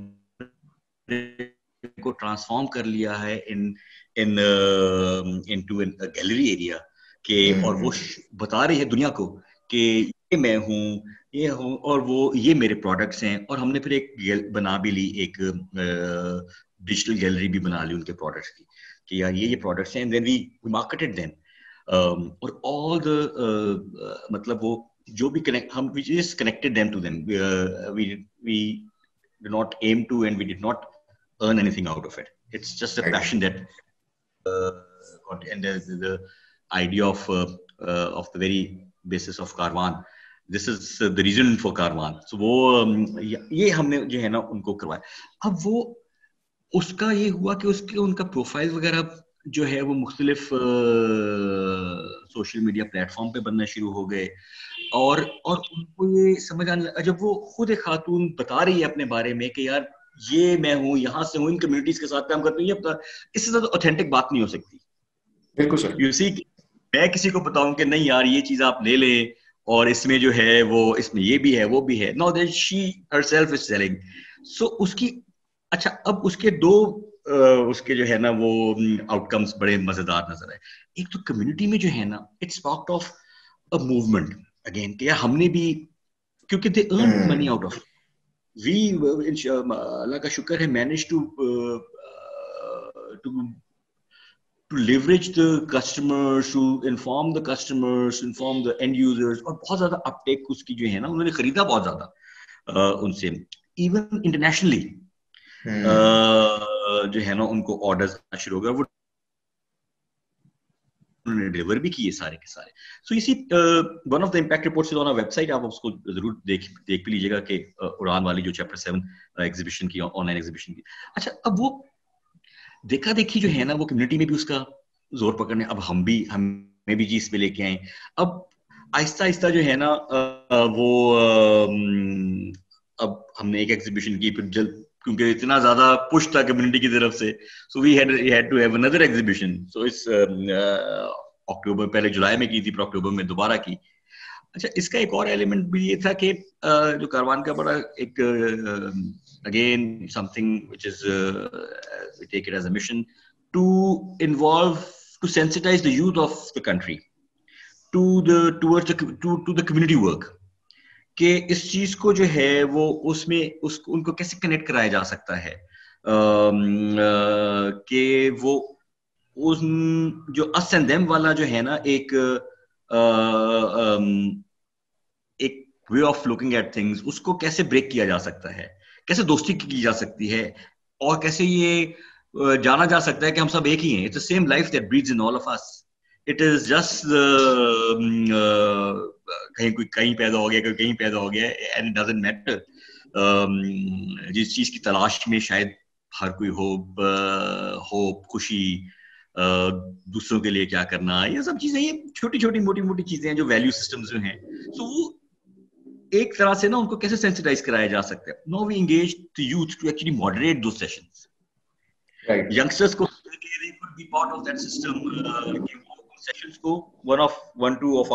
कम को ट्रांसफॉर्म कर लिया है in in uh, into a gallery area के mm. और वो बता रही है दुनिया को कि ये मैं हूँ, ये हूँ, और वो ये मेरे प्रोडक्ट्स हैं, और हमने फिर एक बना भी ली, एक डिजिटल गैलरी भी बना ली उनके प्रोडक्ट्स की कि यार ये ये प्रोडक्ट्स हैं, and then we marketed them, और ऑल द मतलब वो जो भी कनेक्ट हम we just connected them to them, we we did not aim to and we did not earn anything out of it, it's just a passion that and the idea of of the very basis of Karwan, this is the reason for Karwan. So वो ये हमने जो है ना उनको करवाया. अब वो उसका ये हुआ कि उसके उनका प्रोफाइल वगैरह जो है वो मुख्तलिफ सोशल मीडिया प्लेटफॉर्म पे बनना शुरू हो गए, और और उनको ये समझ आने लगा, जब वो खुद एक खातून बता रही है अपने बारे में कि यार ये मैं हूँ, यहाँ से हूँ, इन कम्युनिटीज के साथ काम करती हूँ, ये इससे ज्यादा ऑथेंटिक बात नहीं हो सकती. बिल्कुल सर. यू सी, मैं किसी को बताऊं कि नहीं यार ये चीज आप ले लें और इसमें जो है वो इसमें ये भी है वो भी है, no that she herself is selling. So उसकी अच्छा अब उसके दो uh, उसके जो है ना वो आउटकम्स बड़े मजेदार नजर आए. एक तो कम्युनिटी में जो है ना it's sparked off a movement again कि यार हमने भी, क्योंकि they earn money out of, we Allah का शुक्र है manage to to to leverage the customers, to inform the customers, inform the end users, और बहुत ज्यादा अपटेक उसकी जो है ना उन्होंने खरीदा बहुत ज्यादा uh, उनसे, इवन इंटरनेशनली hmm. uh, जो है ना उनको ऑर्डर्स आना शुरू हो गए, वो उन्होंने डिलीवर भी किए सारे के सारे. सो इसी one of the impact reports on our website, आप उसको जरूर देख देख भी लीजिएगा कि uh, उड़ान वाली जो चैप्टर सेवन एग्जीबिशन की, ऑनलाइन एग्जीबिशन की. अच्छा अब वो देखा देखी जो है ना वो कम्युनिटी में भी उसका जोर पकड़ने, अब हम भी हमें भी जी इसमें लेके आए. अब आहिस्ता आहिस्ता जो है ना वो अब हमने एक एग्जीबिशन की, फिर जल्द क्योंकि इतना ज्यादा पुश था कम्युनिटी की तरफ से, so we had had to have another exhibition. So इस अक्टूबर, पहले जुलाई में की थी, फिर अक्टूबर में दोबारा की. अच्छा, इसका एक और एलिमेंट भी ये था कि जो कारवान का बड़ा एक again something which is we take it as a mission to involve to sensitize the youth of the country to the towards to to the community work, कि इस चीज को जो है वो उसमें उस उनको कैसे कनेक्ट कराया जा सकता है, कि वो उन जो अस एंड देम वाला जो है ना एक एक way of looking at things, उसको कैसे ब्रेक किया जा सकता है, कैसे दोस्ती की जा सकती है, और कैसे ये जाना जा सकता है कि हम सब एक ही हैं. It's the same life that breeds in all of us. It is just कहीं कोई कहीं पैदा हो गया, कोई कहीं पैदा हो गया, एंड इट डजंट मैटर. जिस चीज की तलाश में शायद हर कोई होप होप खुशी, दूसरों के लिए क्या करना, ये सब चीजें, ये छोटी छोटी मोटी मोटी चीजें हैं जो वैल्यू सिस्टम्स जो हैं. सो वो एक तरह से ना उनको कैसे सेंसिटाइज कराया जा सकता है. Now we engage the youth to actually moderate दो सेशंस. राइट, यंगस्टर्स को they could be part of that system. Sessions को one of one two of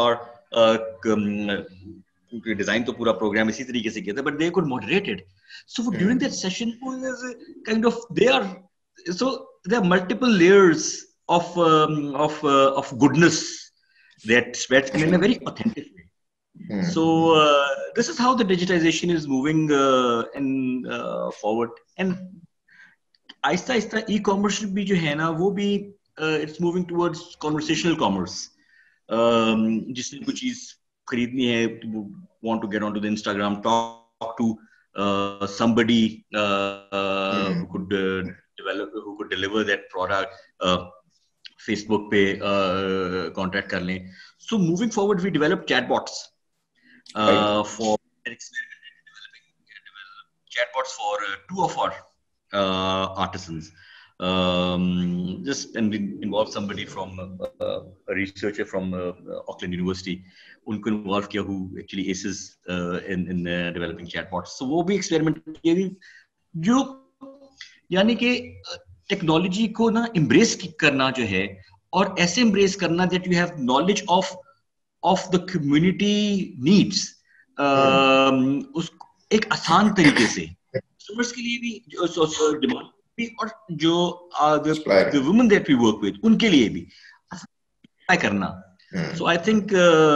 our design तो पूरा प्रोग्राम इसी तरीके से किया था, but they could moderate it. So during that session kind of they are so there are multiple layers of um, of uh, of goodness that spreads in a very authentic way. Mm. So uh, this is how the digitization is moving uh, and uh, forward. And Aahista Aahista e-commerce भी जो है ना वो भी uh, it's moving towards conversational commerce. um, जिसने कुछ चीज खरीदनी है, want to get onto the Instagram, talk to uh, somebody uh, mm. who could uh, develop, who could deliver that product. uh, Facebook पे uh, contact कर लें. So moving forward, we developed chatbots uh, right. for developing chatbots for uh, two of our uh, artisans. Um, just and we involved somebody from uh, a researcher from uh, Auckland University. उनको involve किया who actually aces uh, in in uh, developing chatbots. So वो भी experiment किए, जो यानी कि technology को ना एम्ब्रेस करना जो है, और ऐसे एम्ब्रेस करना that you have knowledge of of the community needs, उस एक आसान तरीके से कस्टमर्स के लिए भी, डिमांड भी, और जो the women that we work with उनके लिए भी अप्लाई करना. सो आई थिंक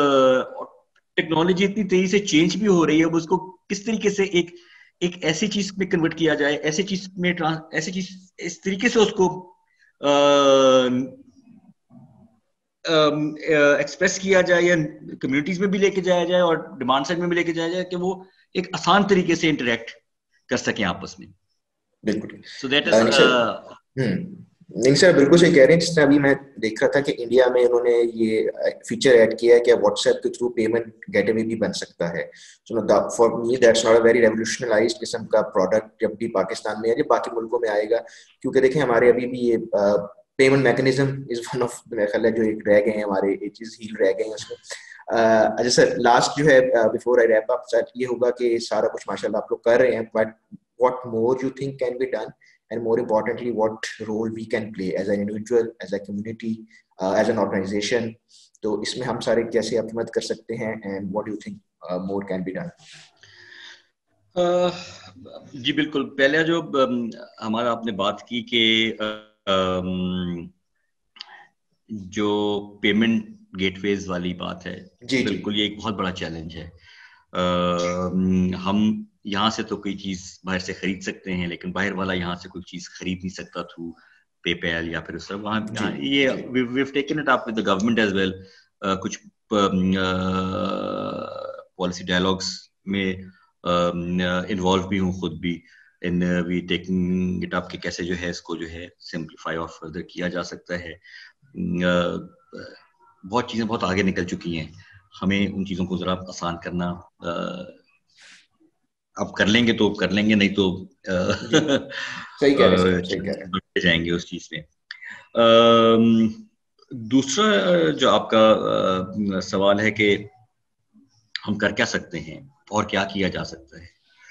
टेक्नोलॉजी इतनी तेजी से चेंज भी हो रही है, अब उसको किस तरीके से एक एक ऐसी चीज में कन्वर्ट किया जाए, ऐसी चीज में ऐसी चीज इस तरीके से उसको एक्सप्रेस किया जाए या कम्युनिटीज में भी लेके जाया जाए और डिमांड साइड में भी लेके जाया जाए कि वो एक आसान तरीके से इंटरेक्ट कर सकें आपस में. बिल्कुल. सो दैट इज नहीं सर, बिल्कुल सही कह रहे हैं. जिस तरह अभी मैं देख रहा था कि इंडिया में उन्होंने ये फीचर ऐड किया है कि व्हाट्सएप के थ्रू पेमेंट गेटवे भी बन सकता है. So for me that's not a very revolutionized किस्म का प्रोडक्ट जब भी पाकिस्तान में या जब बाकी मुल्कों में आएगा, क्योंकि देखें हमारे अभी भी ये payment mechanism is one of मेरा ख्याल है जो एक रह गए हैं, हमारे एजेस हील रह गए हैं उसमें. अच्छा सर, लास्ट जो है before I wrap up sir, ये होगा कि सारा कुछ माशाल्लाह आप लोग कर रहे हैं, but what more you think can be done, and more importantly what role we can play as an individual, as a community, uh, as an organization. तो इसमें हम सारे कैसे आपकी मदद कर सकते हैं, and what do you think uh, more can be done? uh, जी बिल्कुल. पहले जो um, हमारा आपने बात की कि um, जो पेमेंट गेटवेज वाली बात है, जी, बिल्कुल ये एक बहुत बड़ा चैलेंज है. uh, हम यहाँ से तो कोई चीज बाहर से खरीद सकते हैं, लेकिन बाहर वाला यहाँ से कोई चीज खरीद नहीं सकता थ्रू पेपैल या फिर उस तरह. वहाँ ये we have taken it up with the government as well. कुछ पॉलिसी डायलॉग्स में इन्वॉल्व भी हूँ खुद भी, in we taking it up कि कैसे जो है इसको जो है सिंप्लीफाई और फर्दर किया जा सकता है. uh, बहुत चीजें बहुत आगे निकल चुकी हैं, हमें उन चीजों को जरा आसान करना uh, अब कर लेंगे तो कर लेंगे, नहीं तो सही कह रहे हैं, सही कह रहे हैं, जाएंगे उस चीज में. दूसरा जो आपका सवाल है कि हम कर क्या सकते हैं और क्या किया जा सकता है,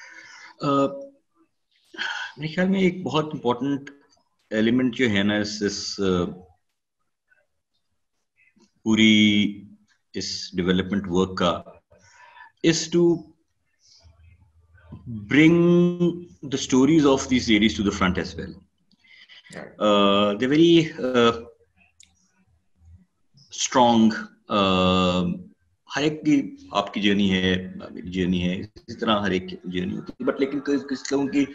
मेरे ख्याल में एक बहुत इम्पोर्टेंट एलिमेंट जो है ना इस, इस पूरी इस डेवलपमेंट वर्क का, is to bring the stories of these ladies to the front as well. Uh, they're very uh, strong. Uh, हर एक की आपकी जर्नी है, मेरी जर्नी है, इस तरह हर एक की जर्नी होती है, बट लेकिन किस किस लोगों की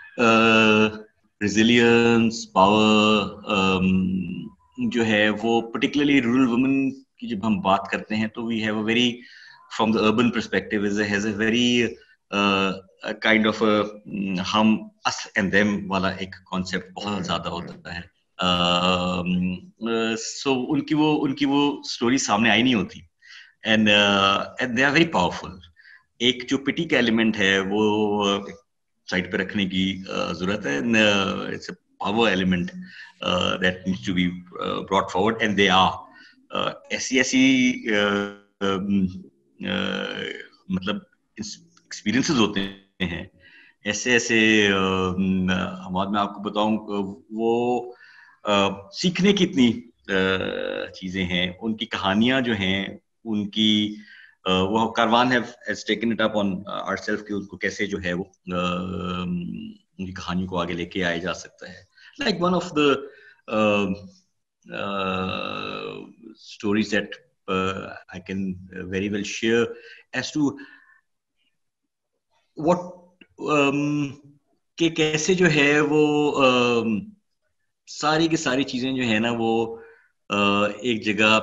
रेजिलियंस, पावर जो है वो particularly रूरल वुमेन की जब हम बात करते हैं तो we have a very from the urban perspective is a, has a very uh, a kind of a हम us and them वाला एक concept बहुत ज़्यादा होता है. uh, uh, so उनकी वो उनकी वो story सामने आई नहीं होती, and uh, and they are very powerful. एक जो पिटी का एलिमेंट है वो साइड पे रखने की जरूरत है, and uh, it's a power element uh, that needs to be uh, brought forward, and they are uh, ऐसी ऐसी uh, um, uh, मतलब एक्सपीरियंसेस होते हैं, ऐसे ऐसे हमारे मैं आपको बताऊं वो uh, सीखने की इतनी uh, चीजें हैं, उनकी कहानियां जो हैं, उनकी uh, वो Karwan have has taken it up on ourself कि उनको कैसे जो है वो uh, उनकी कहानियों को आगे लेके आया जा सकता है. Like one of the stories that I can very well share as to what के कैसे जो है वो uh, सारी की सारी चीजें जो है ना वो uh, एक जगह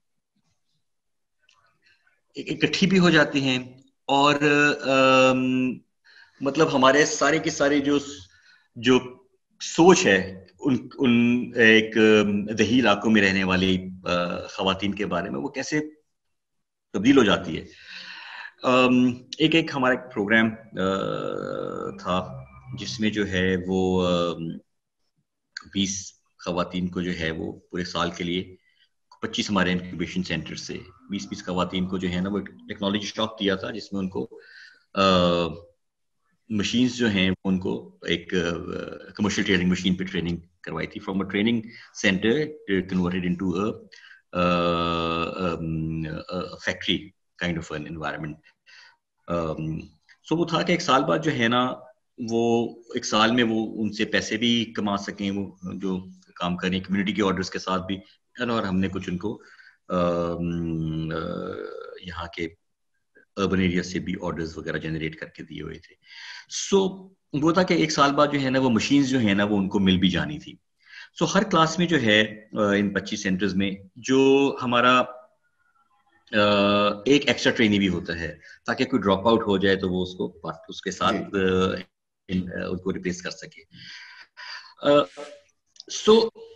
इकट्ठी भी हो जाती हैं, और आ, मतलब हमारे सारे के सारे जो जो सोच है उन उन एक दही इलाकों में रहने वाली ख़वातीन के बारे में वो कैसे तब्दील हो जाती है. एक एक हमारा एक प्रोग्राम था जिसमें जो है वो बीस ख़वातीन को जो है वो पूरे साल के लिए पच्चीस हमारे इंक्यूबेशन सेंटर से बीस बीस ख़वातीन को जो है ना वो टेक्नोलॉजी शॉक दिया था, जिसमें उनको मशीन्स जो हैं उनको एक कमर्शियल ट्रेनिंग मशीन पे ट्रेनिंग करवाई थी from a training centre converted into a factory kind of an environment. So वो था कि एक साल बाद जो है ना वो एक साल में वो उनसे पैसे भी कमा सकें, वो जो काम करें कम्युनिटी के ऑर्डर्स के साथ भी, और हमने कुछ उनको यहाँ के अर्बन एरिया से भी ऑर्डर्स वगैरह जनरेट करके दिए हुए थे. सो so, वो था कि एक साल बाद जो है ना वो मशीन्स जो है ना वो उनको मिल भी जानी थी. सो so, हर क्लास में जो है इन पच्चीस सेंटर्स में जो हमारा एक एक्स्ट्रा ट्रेनी भी होता है ताकि कोई ड्रॉप आउट हो जाए तो वो उसको उसके साथ उनको रिप्लेस कर सके. सो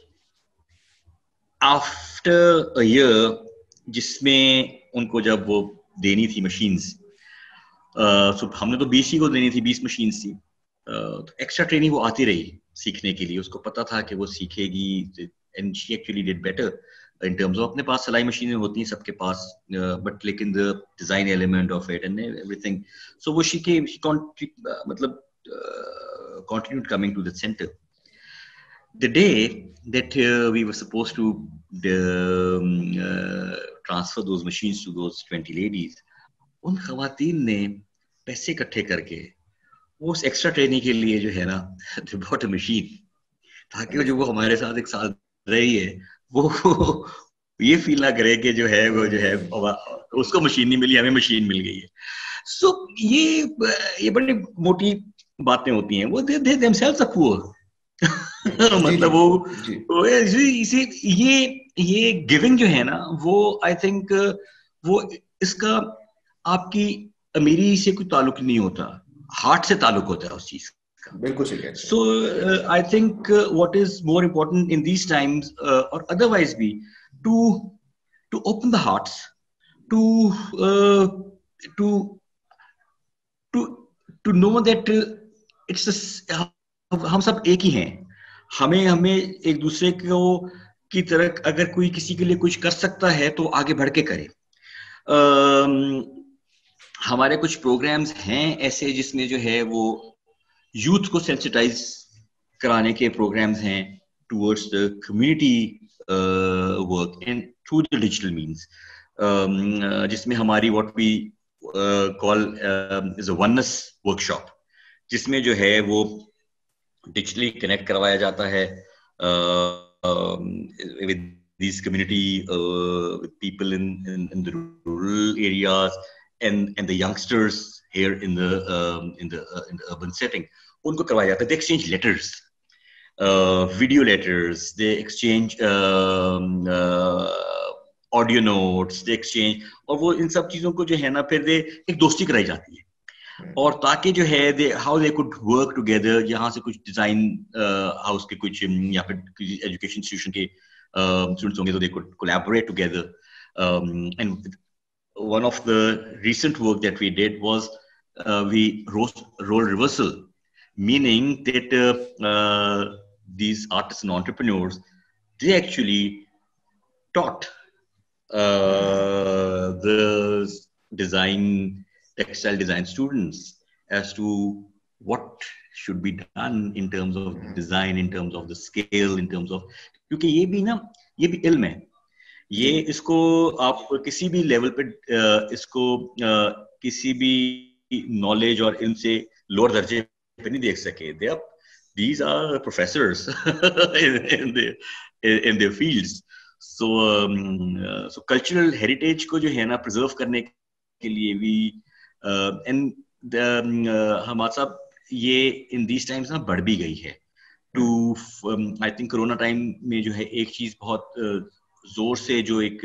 आफ्टर अ ईयर जिसमें उनको जब वो देनी थी मशीन्स, सो हमने तो बीस ही को देनी थी, बीस मशीन्स थी, तो एक्स्ट्रा ट्रेनिंग वो आती रही सीखने के लिए, उसको पता था कि वो सीखेगी, and she actually did better in terms of अपने पास सिलाई मशीनें होती हैं सबके पास, बट लेकिन the design element of it and everything, so वो शी के मतलब continued coming to the centre. The day that uh, we were supposed to um, uh, transfer those machines to those twenty ladies, उन ख़वातीन ने पैसे इकट्ठे करके वो उस एक्स्ट्रा ट्रेनिंग के लिए जो है ना they bought a machine, ताकि जो वो हमारे साथ एक साल रही है वो ये फील ना करे कि जो है वो जो है उसको मशीन नहीं मिली, हमें मशीन मिल गई है. सो so, ये ये बड़ी मोटी बातें होती हैं. वो they, they themselves are poor. मतलब वो इसे ये ये गिविंग जो है ना वो आई थिंक वो इसका आपकी अमीरी से कोई ताल्लुक नहीं होता, हार्ट से ताल्लुक होता है उस चीज का. बिल्कुल सही. So I think what is more important in these times और अदरवाइज भी to to open the hearts, to to to to know that it's हम सब एक ही हैं. हमें हमें एक दूसरे को की तरह अगर कोई किसी के लिए कुछ कर सकता है तो आगे बढ़ के करे. uh, हमारे कुछ प्रोग्राम्स हैं ऐसे जिसमें जो है वो यूथ को सेंसिटाइज कराने के प्रोग्राम्स हैं towards the community work and through the digital means, जिसमें हमारी what we called uh, is a oneness workshop, जिसमें जो है वो digitally connect करवाया जाता है uh, um, with these community uh, with people in, in in the rural areas and and the youngsters here in the um, in the uh, in the urban setting. उनको करवाया जाता है. They exchange letters, uh, video letters. They exchange um, uh, audio notes. They exchange, और वो इन सब चीजों को जो है ना फिर दे एक दोस्ती कराई जाती है. और ताकि जो है they how they could work together, यहाँ से कुछ डिजाइन हाउस के कुछ या फिर एजुकेशन इंस्टीट्यूशन के स्टूडेंट्स होंगे तो they could collaborate together. And one of the recent work that we did was uh, we wrote role reversal, meaning that uh, uh, these artists and entrepreneurs, they actually taught uh, the design textile design students as to what should be done in terms of design, in terms of the scale, in terms of, क्योंकि ये भी ना ये भी इल्म है. ये इसको आप किसी भी लेवल पे इसको किसी भी नॉलेज और इनसे लोअर दर्जे पे नहीं देख सके. They are these are professors in in their fields. So so cultural heritage को जो है ना प्रिजर्व करने के लिए भी एंड हमारे साथ ये इन दीज टाइम्स ना बढ़ भी गई है. To I think corona time में जो है एक चीज बहुत uh, जोर से जो एक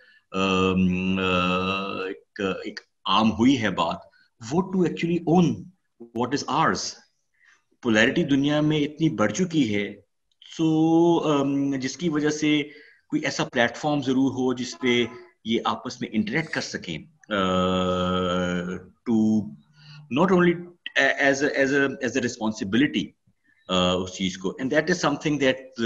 एक, एक आम हुई है बात, वो to actually own what is ours. Polarity दुनिया में इतनी बढ़ चुकी है, सो so, जिसकी वजह से कोई ऐसा प्लेटफॉर्म जरूर हो जिसपे ये आपस में इंटरेक्ट कर सकें, to not only as as as a responsibility उस चीज को. And that is something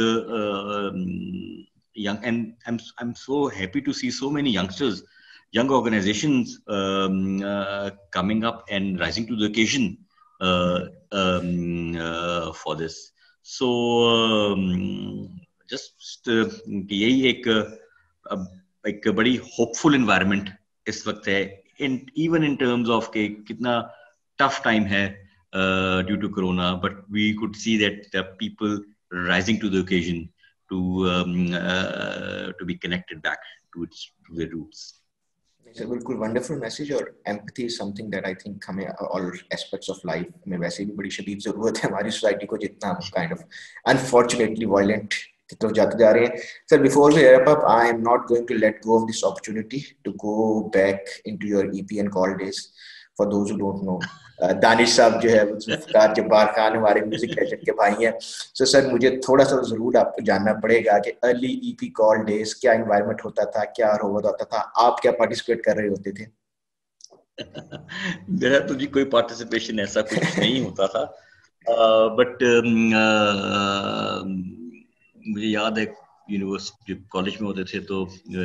that young, and I'm I'm so happy to see so many youngsters, young organizations um, uh, coming up and rising to the occasion uh, um, uh, for this. So um, just uh, यही एक uh, एक बड़ी hopeful environment इस वक्त है, in even in terms of के कितना tough time है uh, due to corona, but we could see that the people rising to the occasion to um, uh, to be connected back to its to their roots. It's a बिल्कुल wonderful message. और empathy is something that I think हमें all aspects of life में वैसे भी बड़ी शदीद जरूरत है हमारी सोसाइटी को, जितना हम kind of unfortunately violent की तरफ जाते जा रहे हैं. Sir, before we wrap up, I am not going to let go of this opportunity to go back into your E P and call days. For those who don't know, Danish साहब जो है वो जुल्फकार जब्बार खान हमारे म्यूजिक लेजेंड के भाई हैं. So sir मुझे थोड़ा सा जरूर आपको जानना पड़ेगा कि अर्ली ईपी कॉल डेज क्या एनवायरनमेंट होता था, क्या रोल होता था, आप क्या पार्टिसिपेट कर रहे होते थे? मेरा तो जी कोई पार्टिसिपेशन ऐसा कुछ नहीं होता था, बट मुझे याद है यूनिवर्सिटी कॉलेज में होते थे तो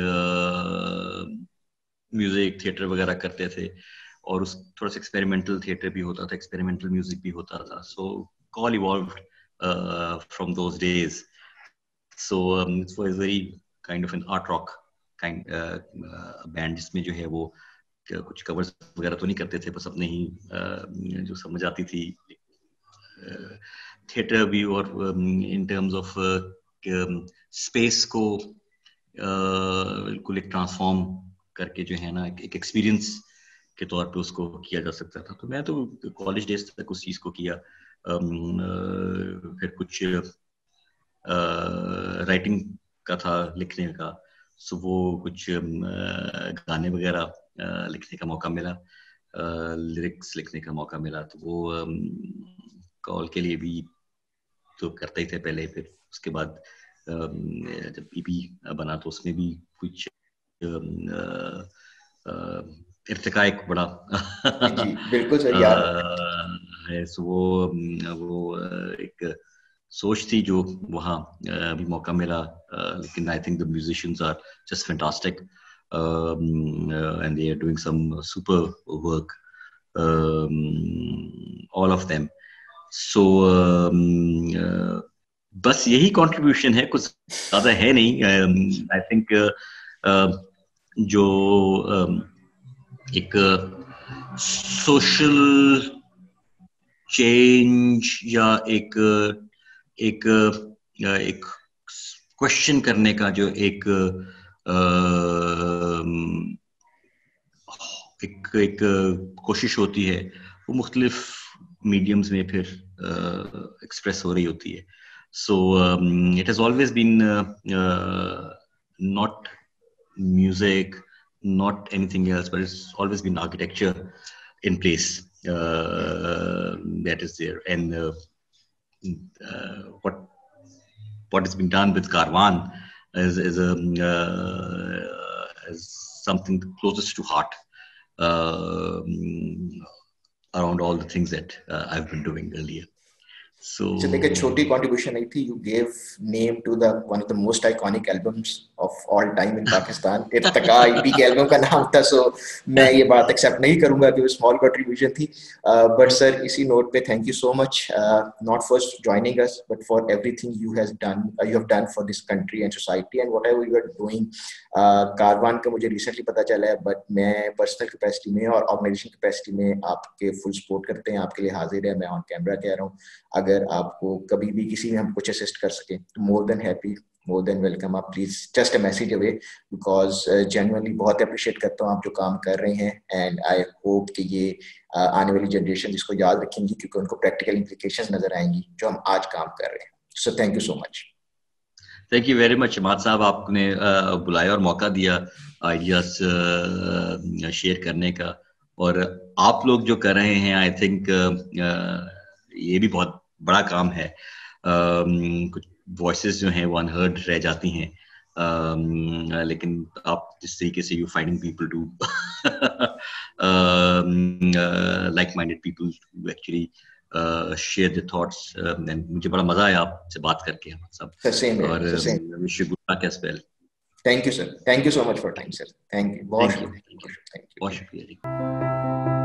म्यूजिक थिएटर वगैरह करते थे, और उस थोड़ा सा एक्सपेरिमेंटल थिएटर भी होता था, एक्सपेरिमेंटल म्यूजिक भी होता था. So Call evolved from those days. So it was very kind of an art rock kind band, जिसमें जो है वो कुछ कवर्स वगैरह तो नहीं करते थे, बस अपने ही uh, जो समझ आती थी थिएटर uh, भी, और इन टर्म्स ऑफ स्पेस को बिल्कुल uh, एक ट्रांसफॉर्म करके जो है ना एक एक्सपीरियंस के तौर पे उसको किया जा सकता था. तो मैं तो कॉलेज डेज तक उस चीज को किया. फिर कुछ राइटिंग का था, लिखने का, सो वो कुछ गाने वगैरह लिखने का मौका मिला, लिरिक्स लिखने का मौका मिला. तो वो कॉल के लिए भी तो करते ही थे पहले. फिर उसके बाद जब ईपी बना तो उसमें भी कुछ इर्तिका एक बड़ा जी बिल्कुल सही यार है. सो वो वो एक सोच थी जो वहाँ अभी मौका मिला. लेकिन I think the musicians are just fantastic and they are doing some super work, all of them. So बस यही कंट्रीब्यूशन है, कुछ ज्यादा है नहीं. आई थिंक जो एक सोशल चेंज या एक एक एक क्वेश्चन करने का जो एक एक एक कोशिश होती है, वो मुख्तलिफ मीडियम्स में फिर एक्सप्रेस हो रही होती है. So it has always been not music, not anything else, but it's always been architecture in place uh, that is there. And uh, uh, what what has been done with Karwan is is, um, uh, is something closest to heart uh, around all the things that uh, I've been doing earlier. So, so like a choti contribution I think you gave name to the one of the most iconic albums of all time in Pakistan. Irtaqa E P के album का नाम था, so मैं ये बात accept नहीं करूँगा कि वो small contribution थी. Uh, but sir, इसी note पे thank you so much, uh, not for joining us, but for everything you has done, uh, you have done for this country and society and whatever you are doing. Karwan का मुझे recently पता चला है, but मैं personal capacity में और organization capacity में आपके full support करते हैं, आपके लिए हाजिर है. मैं on camera कह रहा हूँ, अगर आपको कभी भी किसी में हम कुछ असिस्ट कर सके, more than happy, more than welcome. आप please just a message away, because genuinely बहुत अप्रिशिएट करता हूँ आप जो काम कर रहे हैं. एंड आई होप कि ये uh, आने वाली जनरेशन इसको याद रखेंगी, क्योंकि उनको प्रैक्टिकल इम्प्लीकेशंस नजर आएंगी जो हम आज काम कर रहे हैं. So thank you so much. Thank you very much Imaad sahab, आपने uh, बुलाया और मौका दिया आइडियाज uh, शेयर करने का. और आप लोग जो कर रहे हैं, आई थिंक uh, uh, ये भी बहुत बड़ा काम है. uh, कुछ वॉइसेस जो हैं वो अनहर्ड रह जाती हैं, uh, लेकिन आप जिस तरीके से you finding people to like minded people to actually share the thoughts, मुझे बड़ा मजा आया आपसे बात करके हम सब. और wish you good luck as well. Thank you sir, thank you so much for time sir. Thank you, बहुत शुक्रिया. बहुत शुक्रिया.